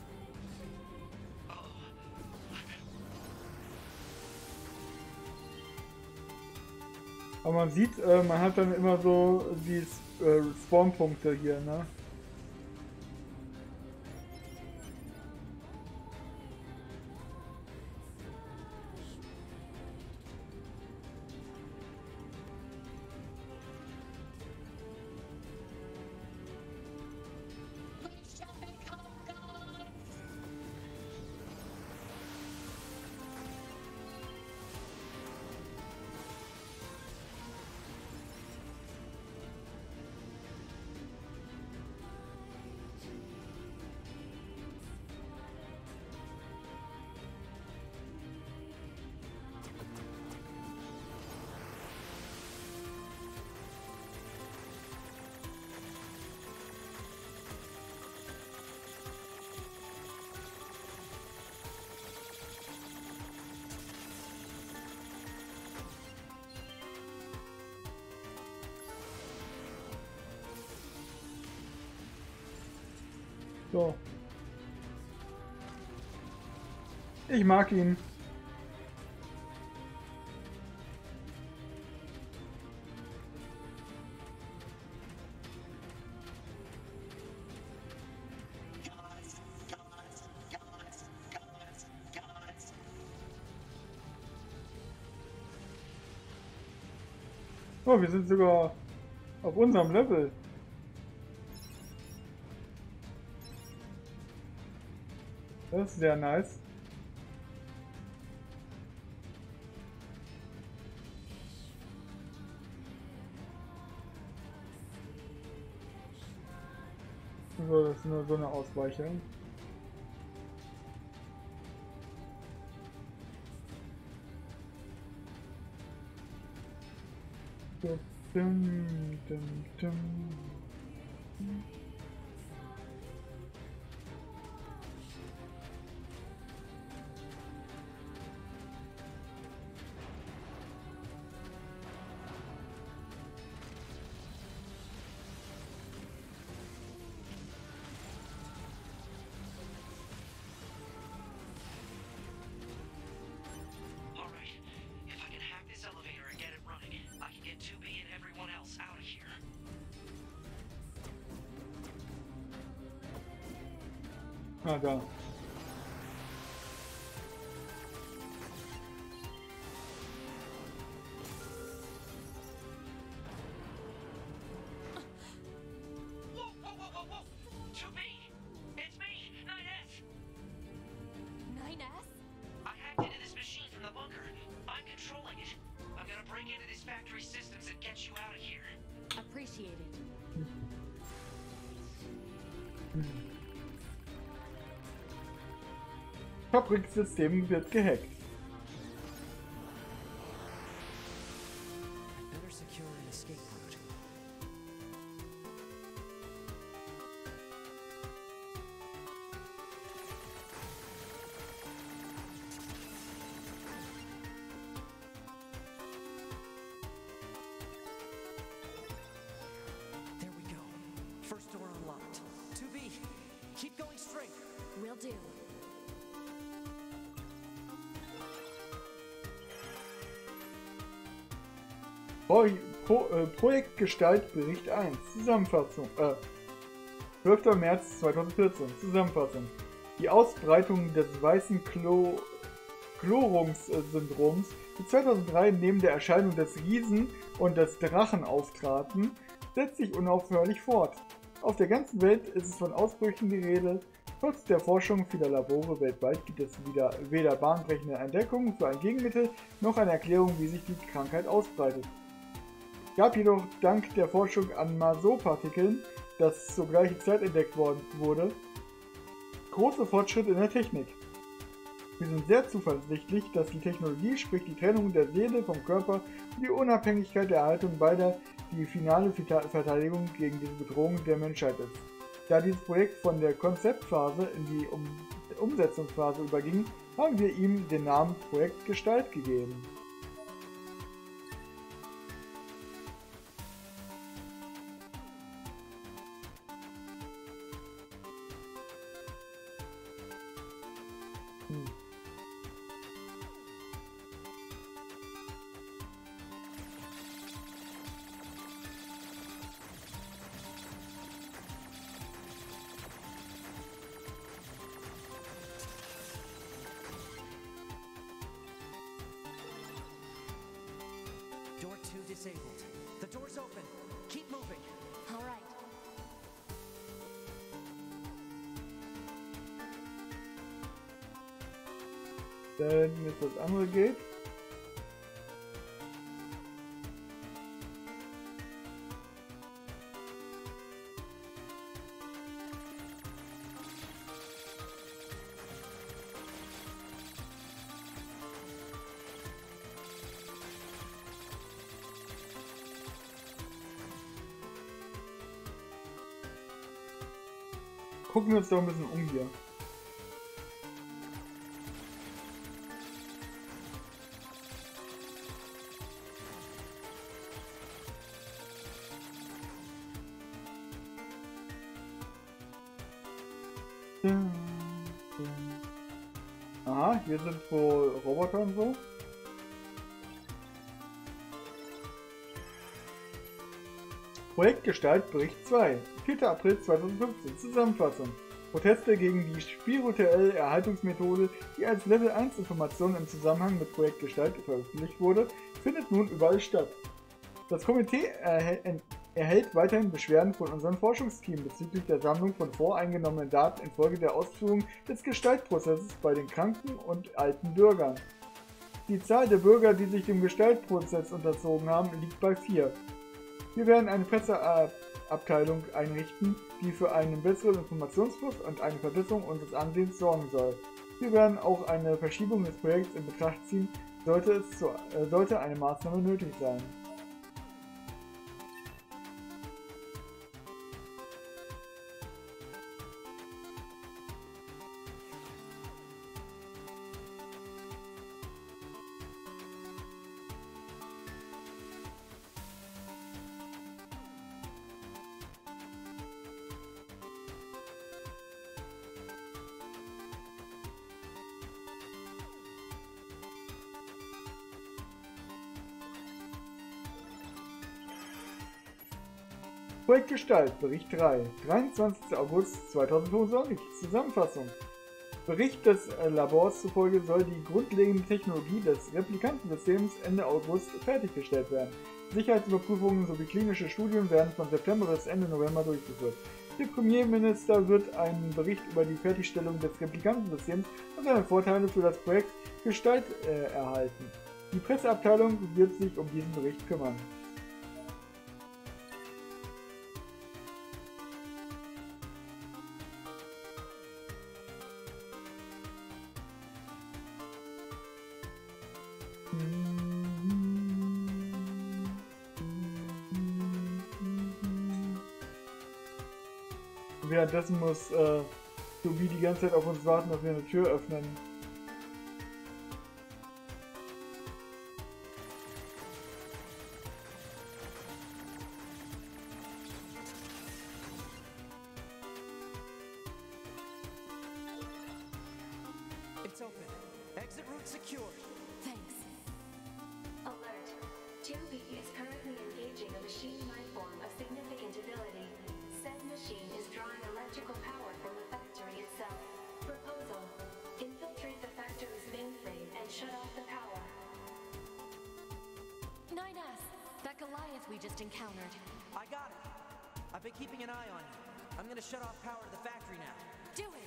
Aber man sieht, man hat dann immer so die Spawnpunkte hier, ne? So. Ich mag ihn. Oh, wir sind sogar auf unserem Level. Das ist sehr nice. So, das ist nur so eine Ausweichung. Dum, dum, dum. Ah, da. Fabriksystem wird gehackt. Better secure an escape route. Keep going straight. Will do. Projektgestalt Bericht 1. Zusammenfassung. 12. März 2014. Zusammenfassung. Die Ausbreitung des weißen Chlorungssyndroms, die 2003 neben der Erscheinung des Riesen und des Drachen auftraten, setzt sich unaufhörlich fort. Auf der ganzen Welt ist es von Ausbrüchen die Rede. Trotz der Forschung vieler Labore weltweit gibt es weder bahnbrechende Entdeckungen für ein Gegenmittel, noch eine Erklärung, wie sich die Krankheit ausbreitet. Gab jedoch dank der Forschung an Maso-Partikeln, das zur gleichen Zeit entdeckt wurde, große Fortschritte in der Technik. Wir sind sehr zuversichtlich, dass die Technologie, sprich die Trennung der Seele vom Körper und die Unabhängigkeit der Erhaltung beider, die finale Verteidigung gegen diese Bedrohung der Menschheit ist. Da dieses Projekt von der Konzeptphase in die Umsetzungsphase überging, haben wir ihm den Namen Projekt Gestalt gegeben. Door 2 disabled. The door's open. Keep moving. All right. Da hinten ist das andere Gate. Gucken wir uns doch ein bisschen um hier. Aha, hier sind wohl Roboter und so. Projektgestalt Bericht 2. 4. April 2015. Zusammenfassung. Proteste gegen die spirituelle Erhaltungsmethode, die als Level 1 Information im Zusammenhang mit Projektgestalt veröffentlicht wurde, findet nun überall statt. Das Komitee erhält weiterhin Beschwerden von unserem Forschungsteam bezüglich der Sammlung von voreingenommenen Daten infolge der Ausführung des Gestaltprozesses bei den kranken und alten Bürgern. Die Zahl der Bürger, die sich dem Gestaltprozess unterzogen haben, liegt bei 4. Wir werden eine Presseabteilung einrichten, die für einen besseren Informationsfluss und eine Verbesserung unseres Ansehens sorgen soll. Wir werden auch eine Verschiebung des Projekts in Betracht ziehen, sollte eine Maßnahme nötig sein. Projektgestalt, Bericht 3, 23. August 2025, Zusammenfassung. Bericht des Labors zufolge soll die grundlegende Technologie des Replikantensystems Ende August fertiggestellt werden. Sicherheitsüberprüfungen sowie klinische Studien werden von September bis Ende November durchgeführt. Der Premierminister wird einen Bericht über die Fertigstellung des Replikantensystems und seine Vorteile für das Projekt Gestalt erhalten. Die Presseabteilung wird sich um diesen Bericht kümmern. Währenddessen muss Tobi die ganze Zeit auf uns warten, dass wir eine Tür öffnen. Gates open. Exit route secured. Thanks. Alert. 2B is currently engaging a machine life form of significant ability. Said machine is drawing electrical power from the factory itself. Proposal. Infiltrate the factory's mainframe and shut off the power. 9S, that Goliath we just encountered. I got it. I've been keeping an eye on you. I'm gonna shut off power to the factory now. Do it!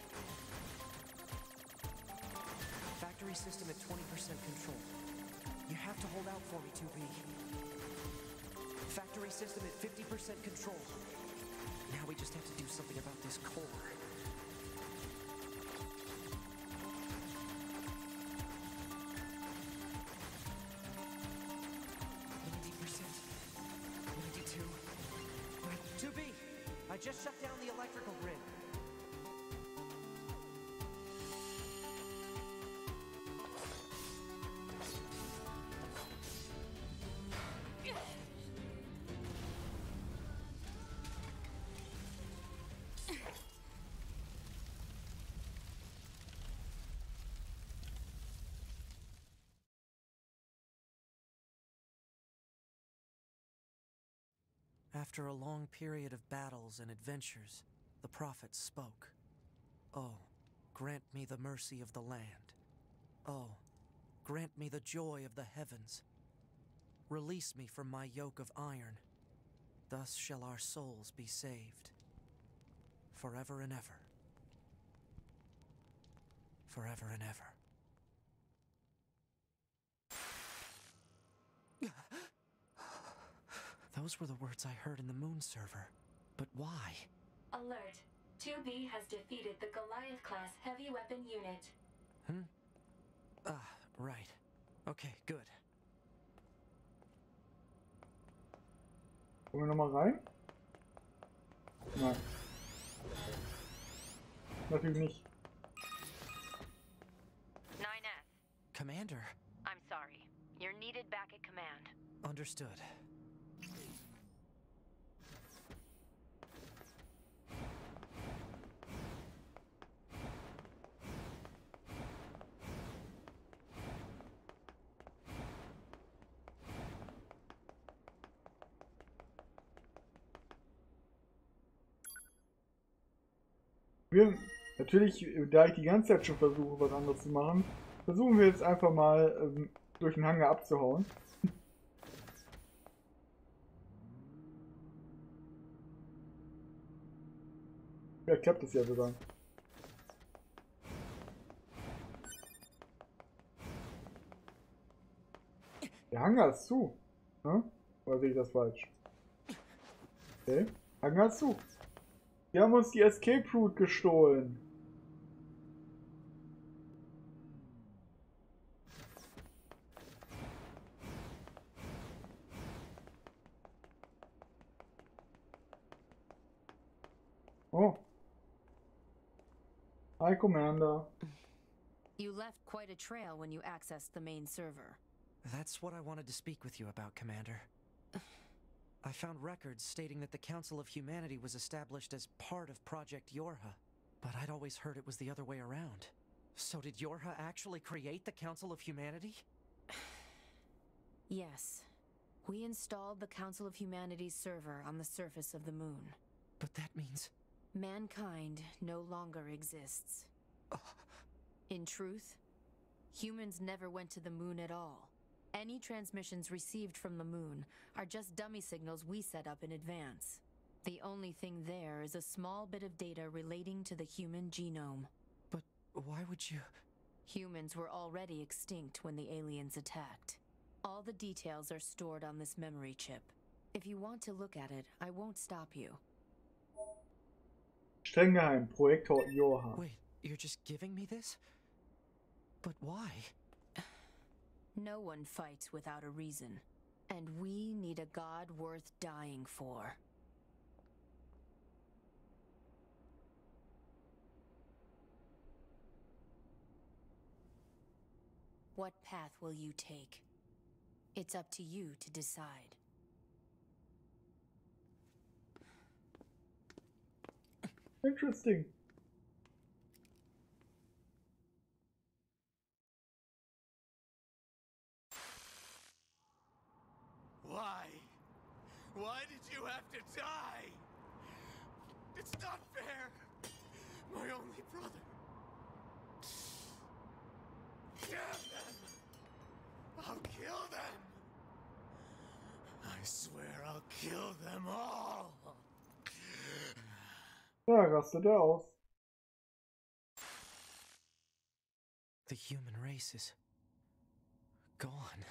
Factory system at 20% control. You have to hold out for me, 2B. Factory system at 50% control. Now we just have to do something about this core. I just shut down the electrical grid. After a long period of battles and adventures, the prophet spoke. Oh, grant me the mercy of the land. Oh, grant me the joy of the heavens. Release me from my yoke of iron. Thus shall our souls be saved. Forever and ever. Forever and ever. Those were the words I heard in the moon server. But why? Alert. 2B has defeated the Goliath-class heavy weapon unit. Right. Okay, good. Kommen wir nochmal rein? Nein. Natürlich nicht. 9S. Commander. I'm sorry. You're needed back at command. Understood. Natürlich, da ich die ganze Zeit schon versuche, was anderes zu machen, versuchen wir jetzt einfach mal durch den Hangar abzuhauen. Ja, klappt es ja sogar. Der Hangar ist zu. Ne? Oder sehe ich das falsch? Okay, Hangar ist zu. Die haben uns die Escape Route gestohlen. Oh. Hi, Commander. You left quite a trail when you accessed the main server. That's what I wanted to speak with you about, Commander. I found records stating that the Council of Humanity was established as part of Project Yorha, but I'd always heard it was the other way around. So did Yorha actually create the Council of Humanity? Yes. We installed the Council of Humanity's server on the surface of the moon. But that means... mankind no longer exists. In truth, humans never went to the moon at all. Any transmissions received from the moon are just dummy signals we set up in advance. The only thing there is a small bit of data relating to the human genome. But why would you... Humans were already extinct when the aliens attacked. All the details are stored on this memory chip. If you want to look at it, I won't stop you. Streng geheim, Projektor Yorha. Wait, you're just giving me this? But why? No one fights without a reason. And we need a god worth dying for. What path will you take? It's up to you to decide. Interesting. Why did you have to die? It's not fair. My only brother. Damn them! I'll kill them! I swear I'll kill them all! Ja, rastet er aus. The human race is gone.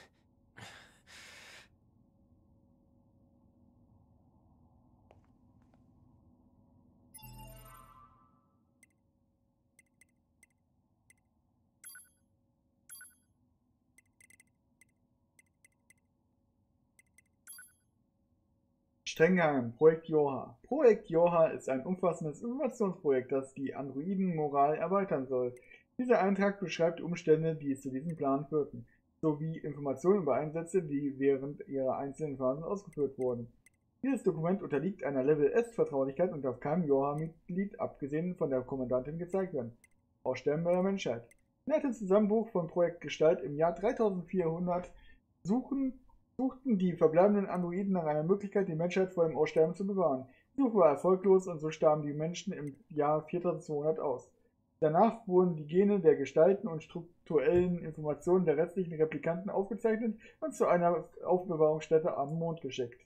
Streng geheim, Projekt Yoha. Projekt Yoha ist ein umfassendes Informationsprojekt, das die Androiden-Moral erweitern soll. Dieser Eintrag beschreibt Umstände, die zu diesem Plan führten, sowie Informationen über Einsätze, die während ihrer einzelnen Phasen ausgeführt wurden. Dieses Dokument unterliegt einer Level-S-Vertraulichkeit und darf keinem Yoha-Mitglied, abgesehen von der Kommandantin, gezeigt werden. Aussterben bei der Menschheit. Nach dem Zusammenbruch von Projekt Gestalt im Jahr 3400 suchten die verbleibenden Androiden nach einer Möglichkeit, die Menschheit vor dem Aussterben zu bewahren. Die Suche war erfolglos und so starben die Menschen im Jahr 4200 aus. Danach wurden die Gene der Gestalten und strukturellen Informationen der restlichen Replikanten aufgezeichnet und zu einer Aufbewahrungsstätte am Mond geschickt.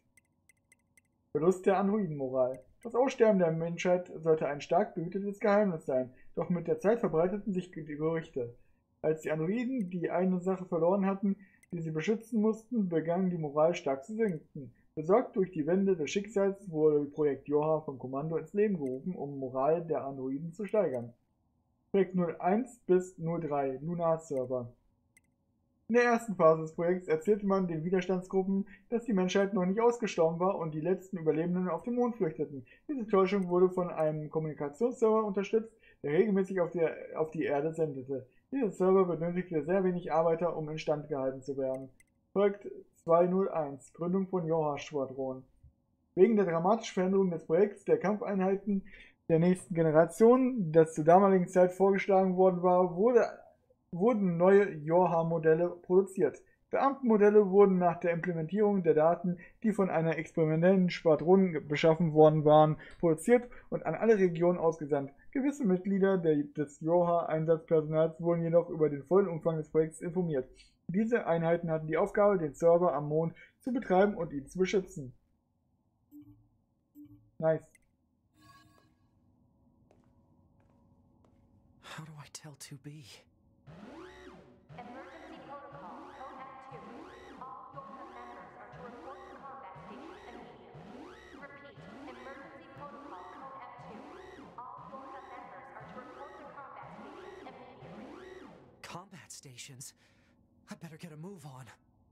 Verlust der Androidenmoral. Das Aussterben der Menschheit sollte ein stark behütetes Geheimnis sein, doch mit der Zeit verbreiteten sich die Gerüchte. Als die Androiden die eine Sache verloren hatten, die sie beschützen mussten, begann die Moral stark zu sinken. Besorgt durch die Wende des Schicksals wurde Projekt Yoha vom Kommando ins Leben gerufen, um Moral der Androiden zu steigern. Projekt 01 bis 03 Lunar Server. In der ersten Phase des Projekts erzählte man den Widerstandsgruppen, dass die Menschheit noch nicht ausgestorben war und die letzten Überlebenden auf den Mond flüchteten. Diese Täuschung wurde von einem Kommunikationsserver unterstützt, der regelmäßig auf die Erde sendete. Dieser Server benötigte sehr wenig Arbeiter, um instand gehalten zu werden. Projekt 201 Gründung von Yoha-Schwadron. Wegen der dramatischen Veränderung des Projekts der Kampfeinheiten der nächsten Generation, das zur damaligen Zeit vorgeschlagen worden war, wurden neue Yoha-Modelle produziert. Beamtenmodelle wurden nach der Implementierung der Daten, die von einer experimentellen Schwadron beschaffen worden waren, produziert und an alle Regionen ausgesandt. Gewisse Mitglieder des Yoha-Einsatzpersonals wurden jedoch über den vollen Umfang des Projekts informiert. Diese Einheiten hatten die Aufgabe, den Server am Mond zu betreiben und ihn zu beschützen. Nice. How do I tell 2B? Emergency protocol, code F2. All Yoha members are to report to combat stations immediately. Repeat, emergency protocol, code F2. All Yoha members are to report to combat stations immediately. Combat stations? I better get a move on.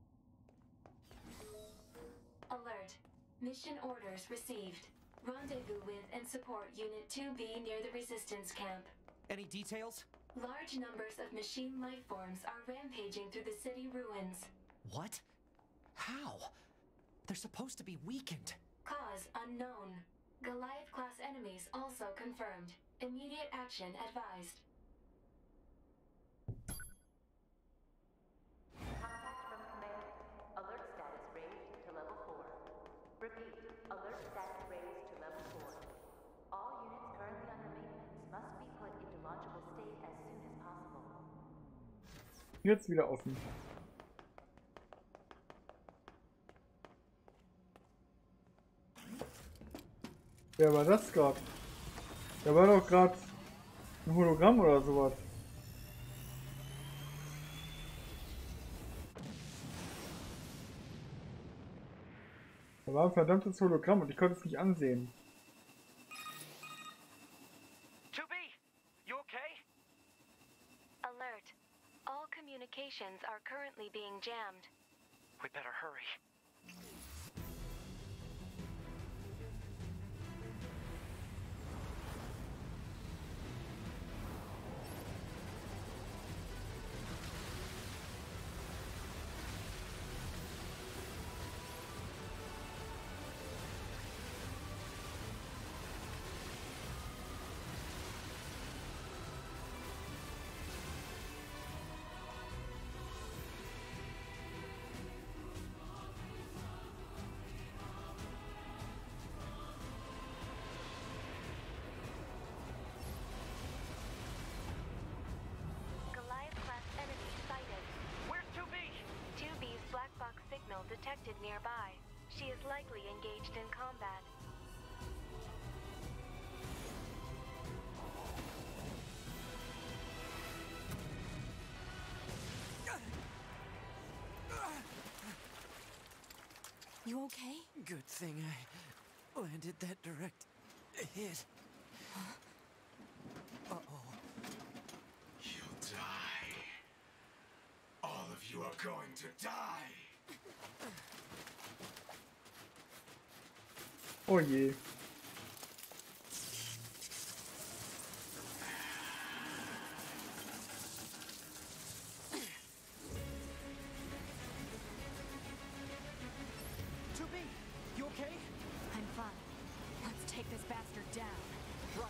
Alert. Mission orders received. Rendezvous with and support Unit 2B near the Resistance Camp. Any details? Large numbers of machine life forms are rampaging through the city ruins. What? How? They're supposed to be weakened. Cause unknown. Goliath-class enemies also confirmed. Immediate action advised. Contact from command. Alert status raised to level 4. Repeat. Alert status raised to level 4. All units currently under maintenance must be put into launchable state as soon as possible. Jetzt wieder offen. Wer war das gerade? Da war doch gerade ein Hologramm oder sowas. Da war ein verdammtes Hologramm und ich konnte es nicht ansehen. 2B, you okay? Alert. All communications are currently being jammed. We better hurry. detected nearby. She is likely engaged in combat. You okay? Good thing I landed that direct hit. Uh-oh. You'll die. All of you are going to die. Oh je. You okay? I'm fine. Let's take this bastard down. Right.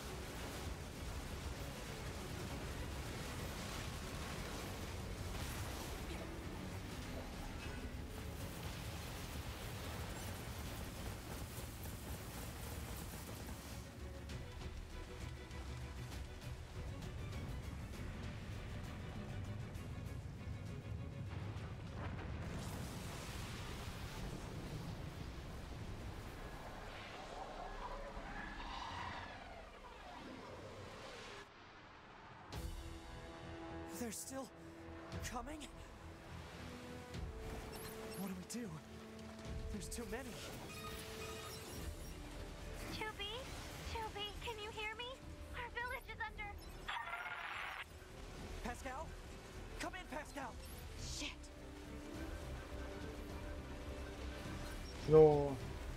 They're still coming? What do we do? There's too many. 2B? 2B, can you hear me? Our village is under... Pascal? Come in, Pascal! Shit! So.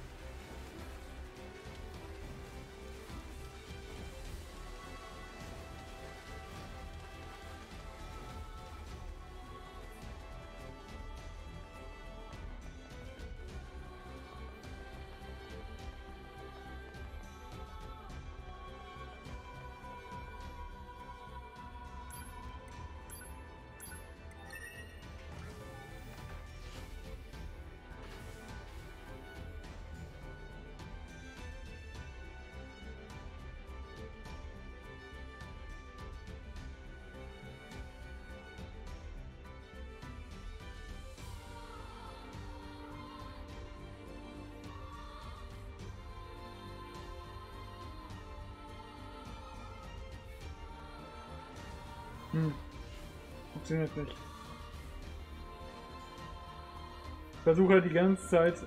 Funktioniert nicht. Ich versuche halt die ganze Zeit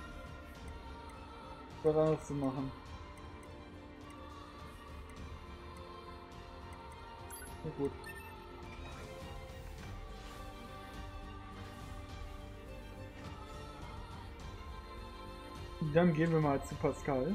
was anderes zu machen. Na gut. Dann gehen wir mal zu Pascal.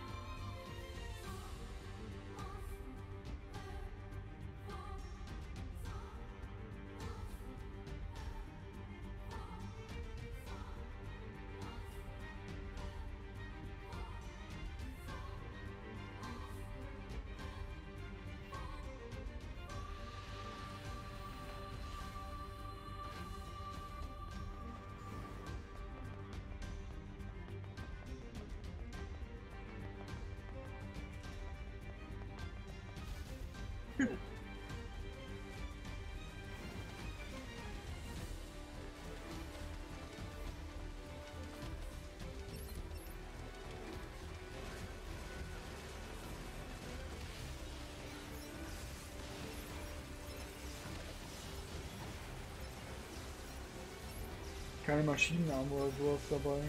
Keine Maschinenarme oder sowas dabei.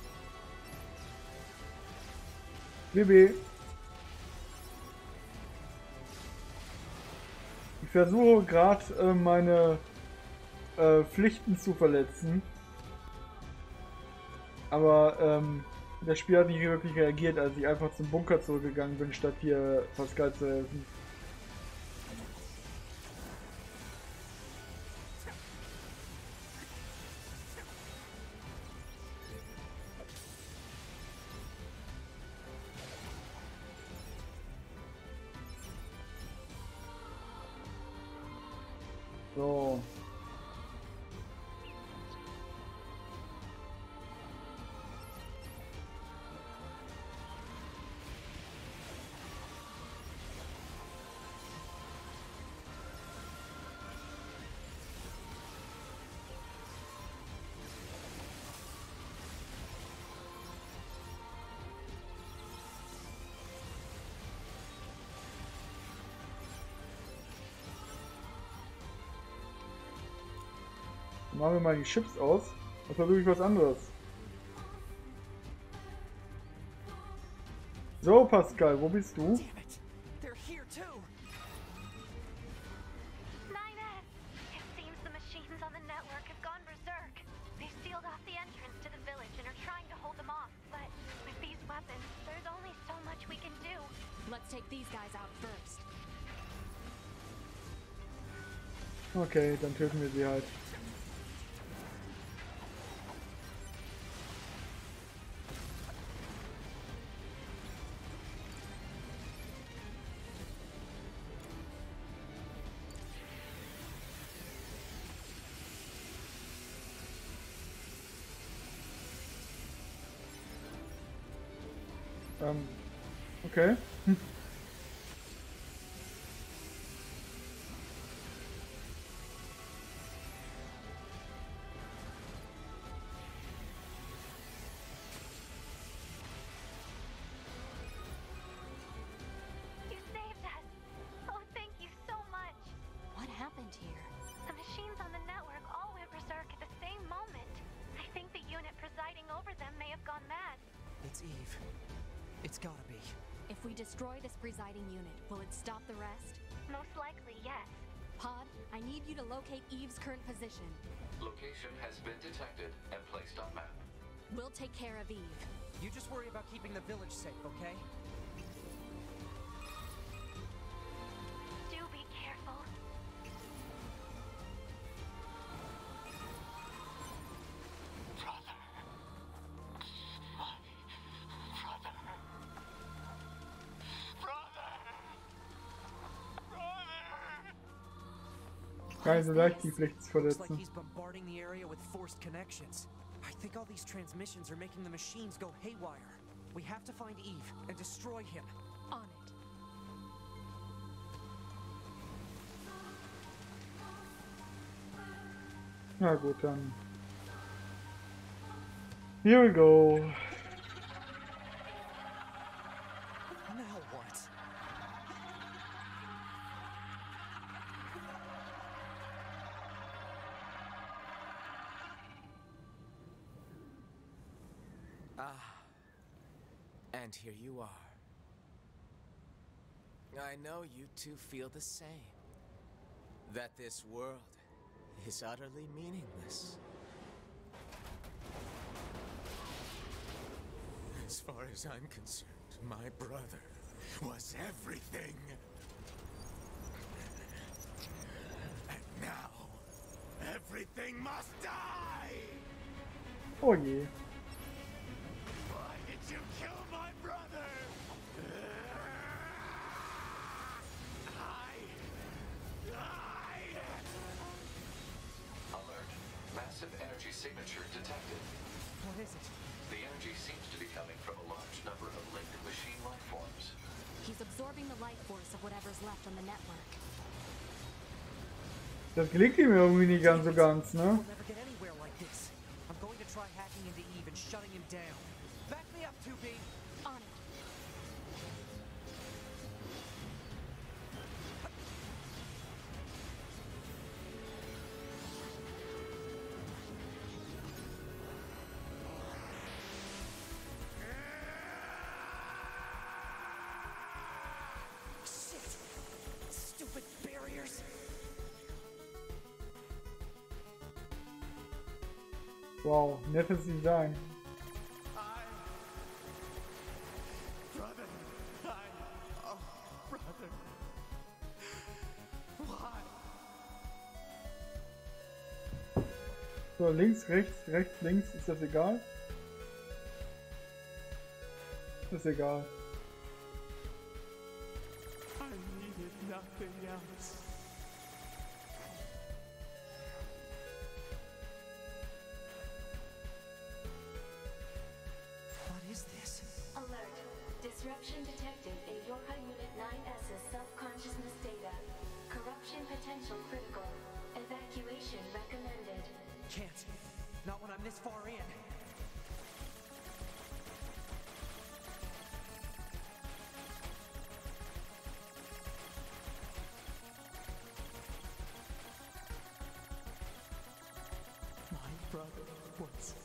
Bibi. Ich versuche gerade meine Pflichten zu verletzen. Aber das Spiel hat nicht wirklich reagiert, als ich einfach zum Bunker zurückgegangen bin, statt hier Pascal zu helfen. So. Machen wir mal die Chips aus. Dann versuche ich was anderes. So, Pascal, wo bist du? Damn it! They're here too! 9S! It seems the machines on the network have gone berserk. They've sealed off the entrance to the village and are trying to hold them off. But with these weapons, there's only so much we can do. Let's take these guys out first. Okay, dann töten wir sie halt. Okay. You saved us! Oh, thank you so much! What happened here? The machines on the network all went berserk at the same moment. I think the unit presiding over them may have gone mad. It's Eve. It's gotta be. If we destroy this presiding unit, will it stop the rest? Most likely, yes. Pod, I need you to locate Eve's current position. Location has been detected and placed on map. We'll take care of Eve. You just worry about keeping the village safe, okay? Do be careful. Brother. My brother. Gar nicht so leicht, die Pflicht zu Looks like verletzen. he's bombarding the area with forced connections. I think all these transmissions are making the machines go haywire. We have to find Eve and destroy him. On it. Na gut, dann. Here we go. Now what? And here you are. I know you two feel the same. That this world is utterly meaningless. As far as I'm concerned, my brother Was everything. And now, everything must die! Oh je. Why did you kill my brother? Alert. Massive energy signature detected. What is it? The energy seems to be coming from a large number of linked machine life forms. He's absorbing the life force of whatever's left on the network. Das gelingt ihm irgendwie nicht ganz so ganz, ne? We'll never get anywhere like this. I'm going to try hacking into Eve and shutting him down. Back me up, 2B! On it. Shit! Stupid barriers! Wow, nettes Design. Brother, oh, brother. Why? So, links, rechts, rechts, links, ist das egal? Ist egal. I needed nothing else. What is this? Alert. Disruption detected in Yorha Unit 9S's self-consciousness data. Corruption potential critical. Evacuation recommended. Can't. Not when I'm this far in.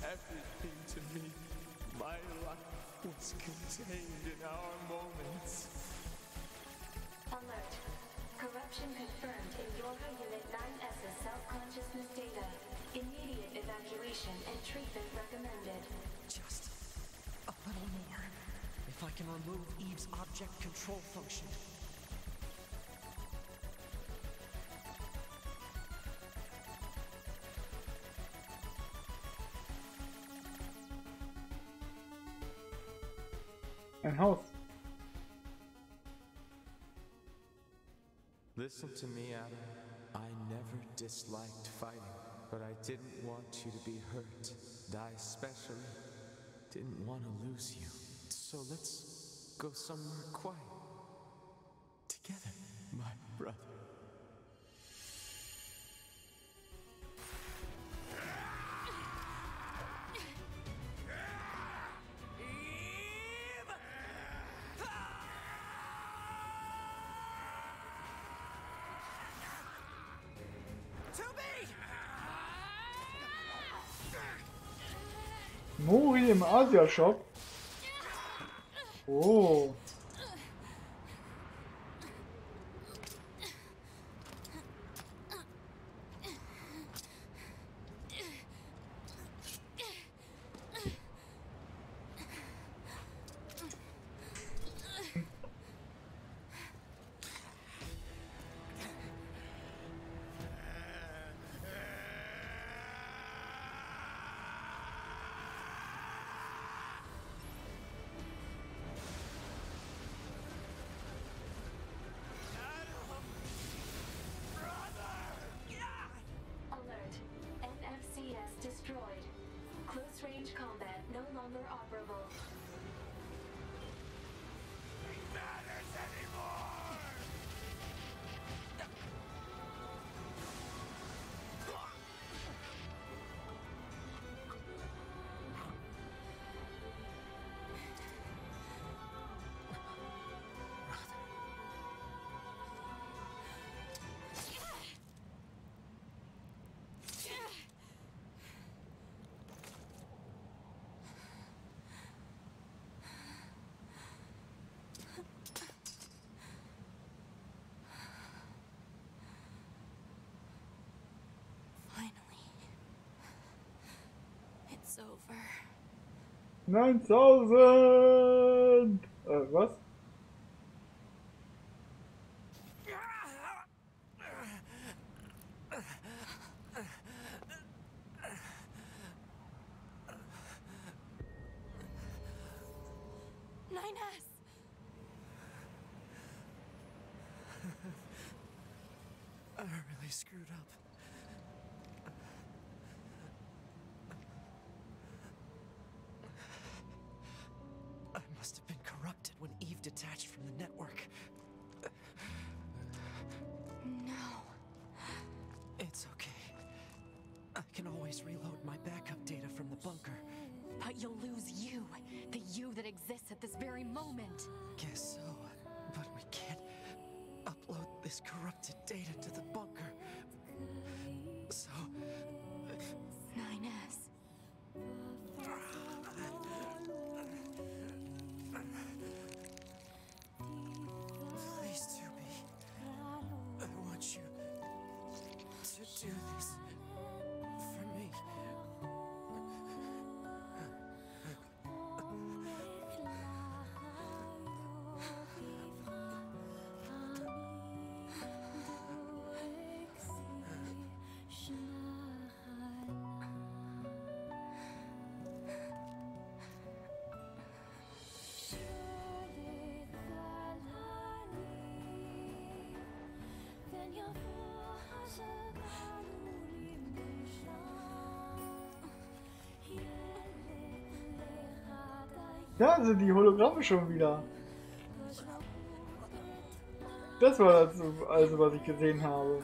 everything to me. My life was contained in our moments. Alert. Corruption confirmed in Yorha Unit 9S's self-consciousness data. Immediate evacuation and treatment recommended. Just a little more. If I can remove Eve's object control function. Ein Haus. Listen to me, Adam. I never disliked fighting, but I didn't want you to be hurt. And I especially didn't want to lose you. So let's go somewhere quiet. Together, my brother. Mori im Asia-Shop. Oh. Alert. NFCS destroyed. Close range combat no longer operable. Matters anymore! Finally. It's over. 9000! Was? I really screwed up. I must have been corrupted when Eve detached from the network. No. It's okay. I can always reload my backup data from the bunker. But you'll lose you. The you that exists at this very moment. Guess so. But we can't upload this corrupted data to the bunker. So... 9S. Please, Tubi. I want you to do this for me. Da sind die Hologramme schon wieder. Das war das, also was ich gesehen habe.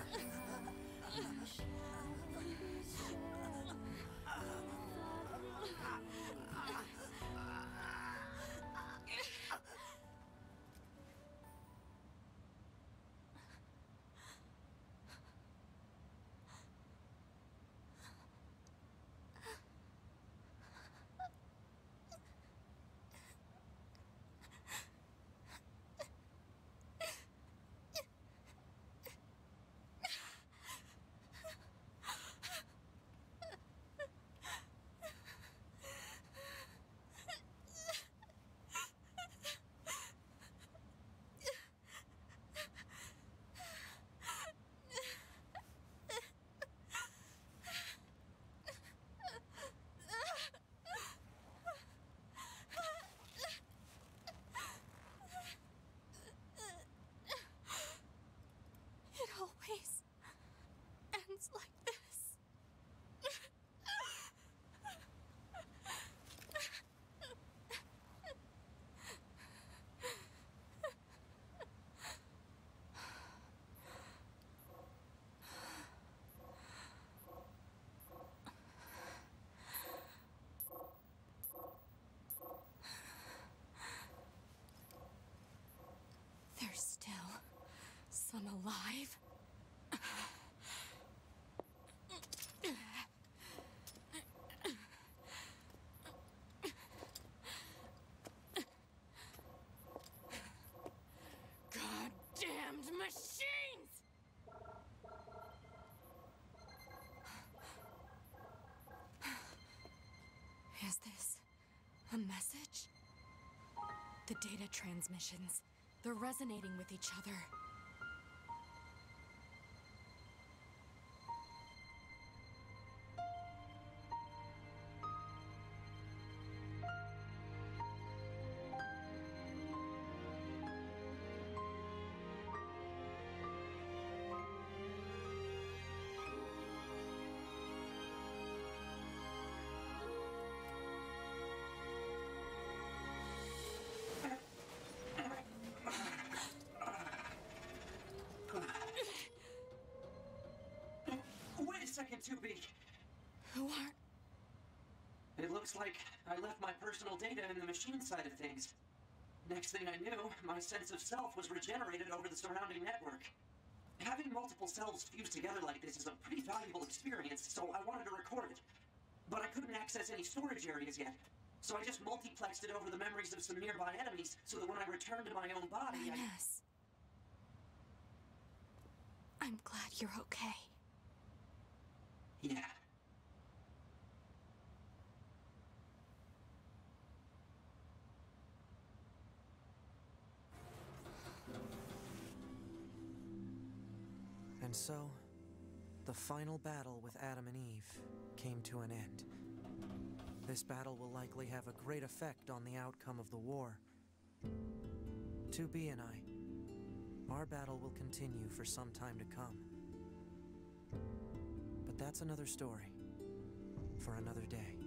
alive? Goddamned machines! Is this a message? The data transmissions, they're resonating with each other. Wait a second, 2B. Who are... It looks like I left my personal data in the machine side of things. Next thing I knew, my sense of self was regenerated over the surrounding network. Having multiple selves fused together like this is a pretty valuable experience, so I wanted to record it. But I couldn't access any storage areas yet. So I just multiplexed it over the memories of some nearby enemies, so that when I returned to my own body, Ines. I'm glad you're okay. Yeah. And so, the final battle with Adam and Eve came to an end. This battle will likely have a great effect on the outcome of the war. 2B and our battle will continue for some time to come. But that's another story, for another day.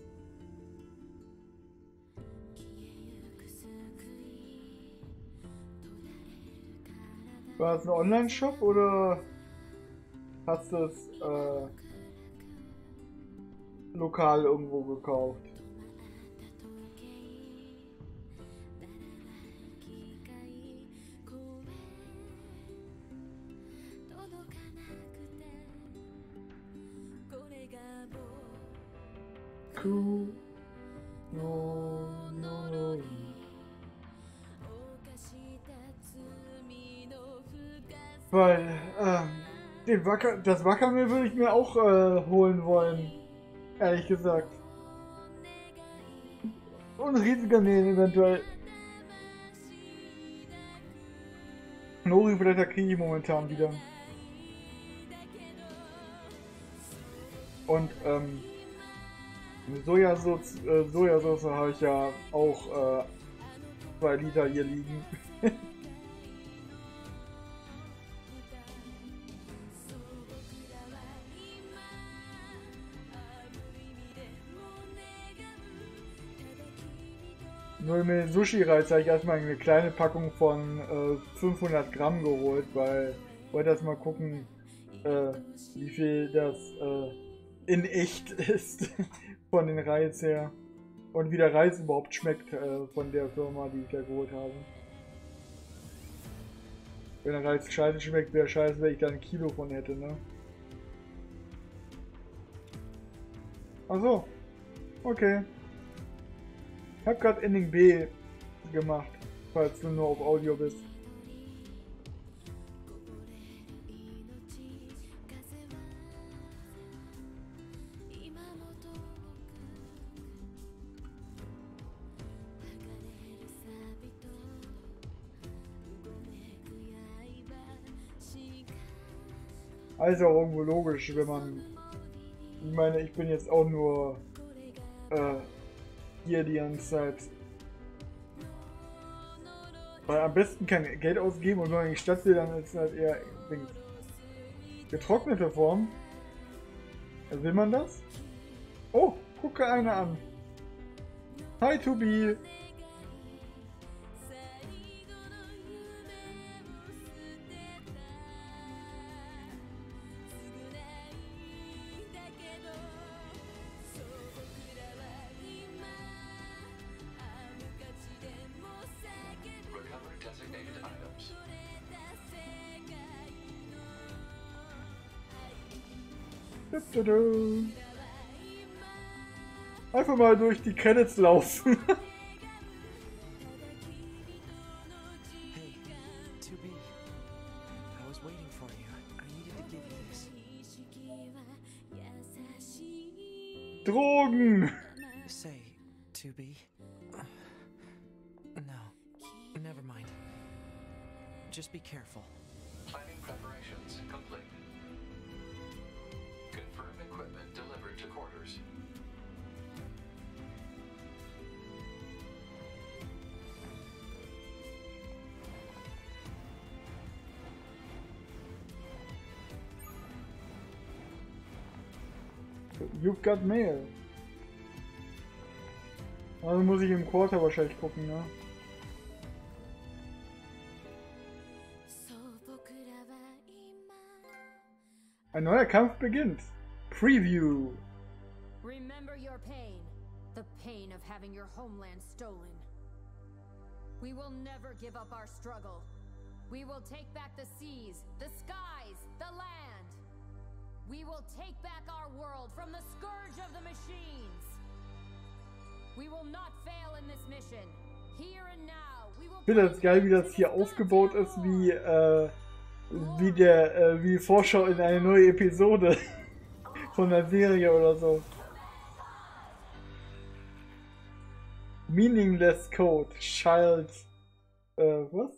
War das ein Online-Shop oder hast du es lokal irgendwo gekauft? Weil, das Wackermehl würde ich mir auch holen wollen. Ehrlich gesagt. Und riesiger Mehl eventuell. Nori-Blätter kriege ich momentan wieder. Und Sojasauce habe ich ja auch 2 Liter hier liegen. Nur mit dem Sushi-Reis habe ich erstmal eine kleine Packung von 500 Gramm geholt, weil ich wollte erstmal gucken, wie viel das in echt ist von den Reis her und wie der Reis überhaupt schmeckt von der Firma, die ich da geholt habe. Wenn der Reis scheiße schmeckt, wäre scheiße, wenn ich da 1 Kilo von hätte, ne? Ach so, okay. Ich habe gerade Ending B gemacht, falls du nur auf Audio bist. Also auch irgendwo logisch, wenn man... Ich meine, ich bin jetzt auch nur hier die ganze Zeit. Weil am besten kein Geld ausgeben und wenn man in die Stadt will, dann ist halt eher getrocknete Form. Will man das? Oh, gucke eine an. Hi 2B. Einfach mal durch die Credits laufen. Hey, 2B. I was waiting for you. I needed to give you this. Drogen! Say, 2B. No, never mind. Just be careful. Planning preparations complete. Confirm equipment delivered to quarters. You've got mail. Also muss ich im Quarter wahrscheinlich gucken, ne? Ein neuer Kampf beginnt. Preview. Remember your pain. The pain of having your homeland stolen. We will never give up our struggle. We will take back the seas, the skies, the land. We will take back our world from the scourge of the machines. We will not fail in this mission. Here and now, we will. Ich finde das geil, wie das hier aufgebaut ist, wie Vorschau in eine neue Episode von der Serie oder so. Meaningless Code, Child. Was?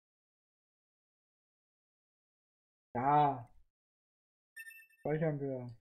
Ja. Speichern wir.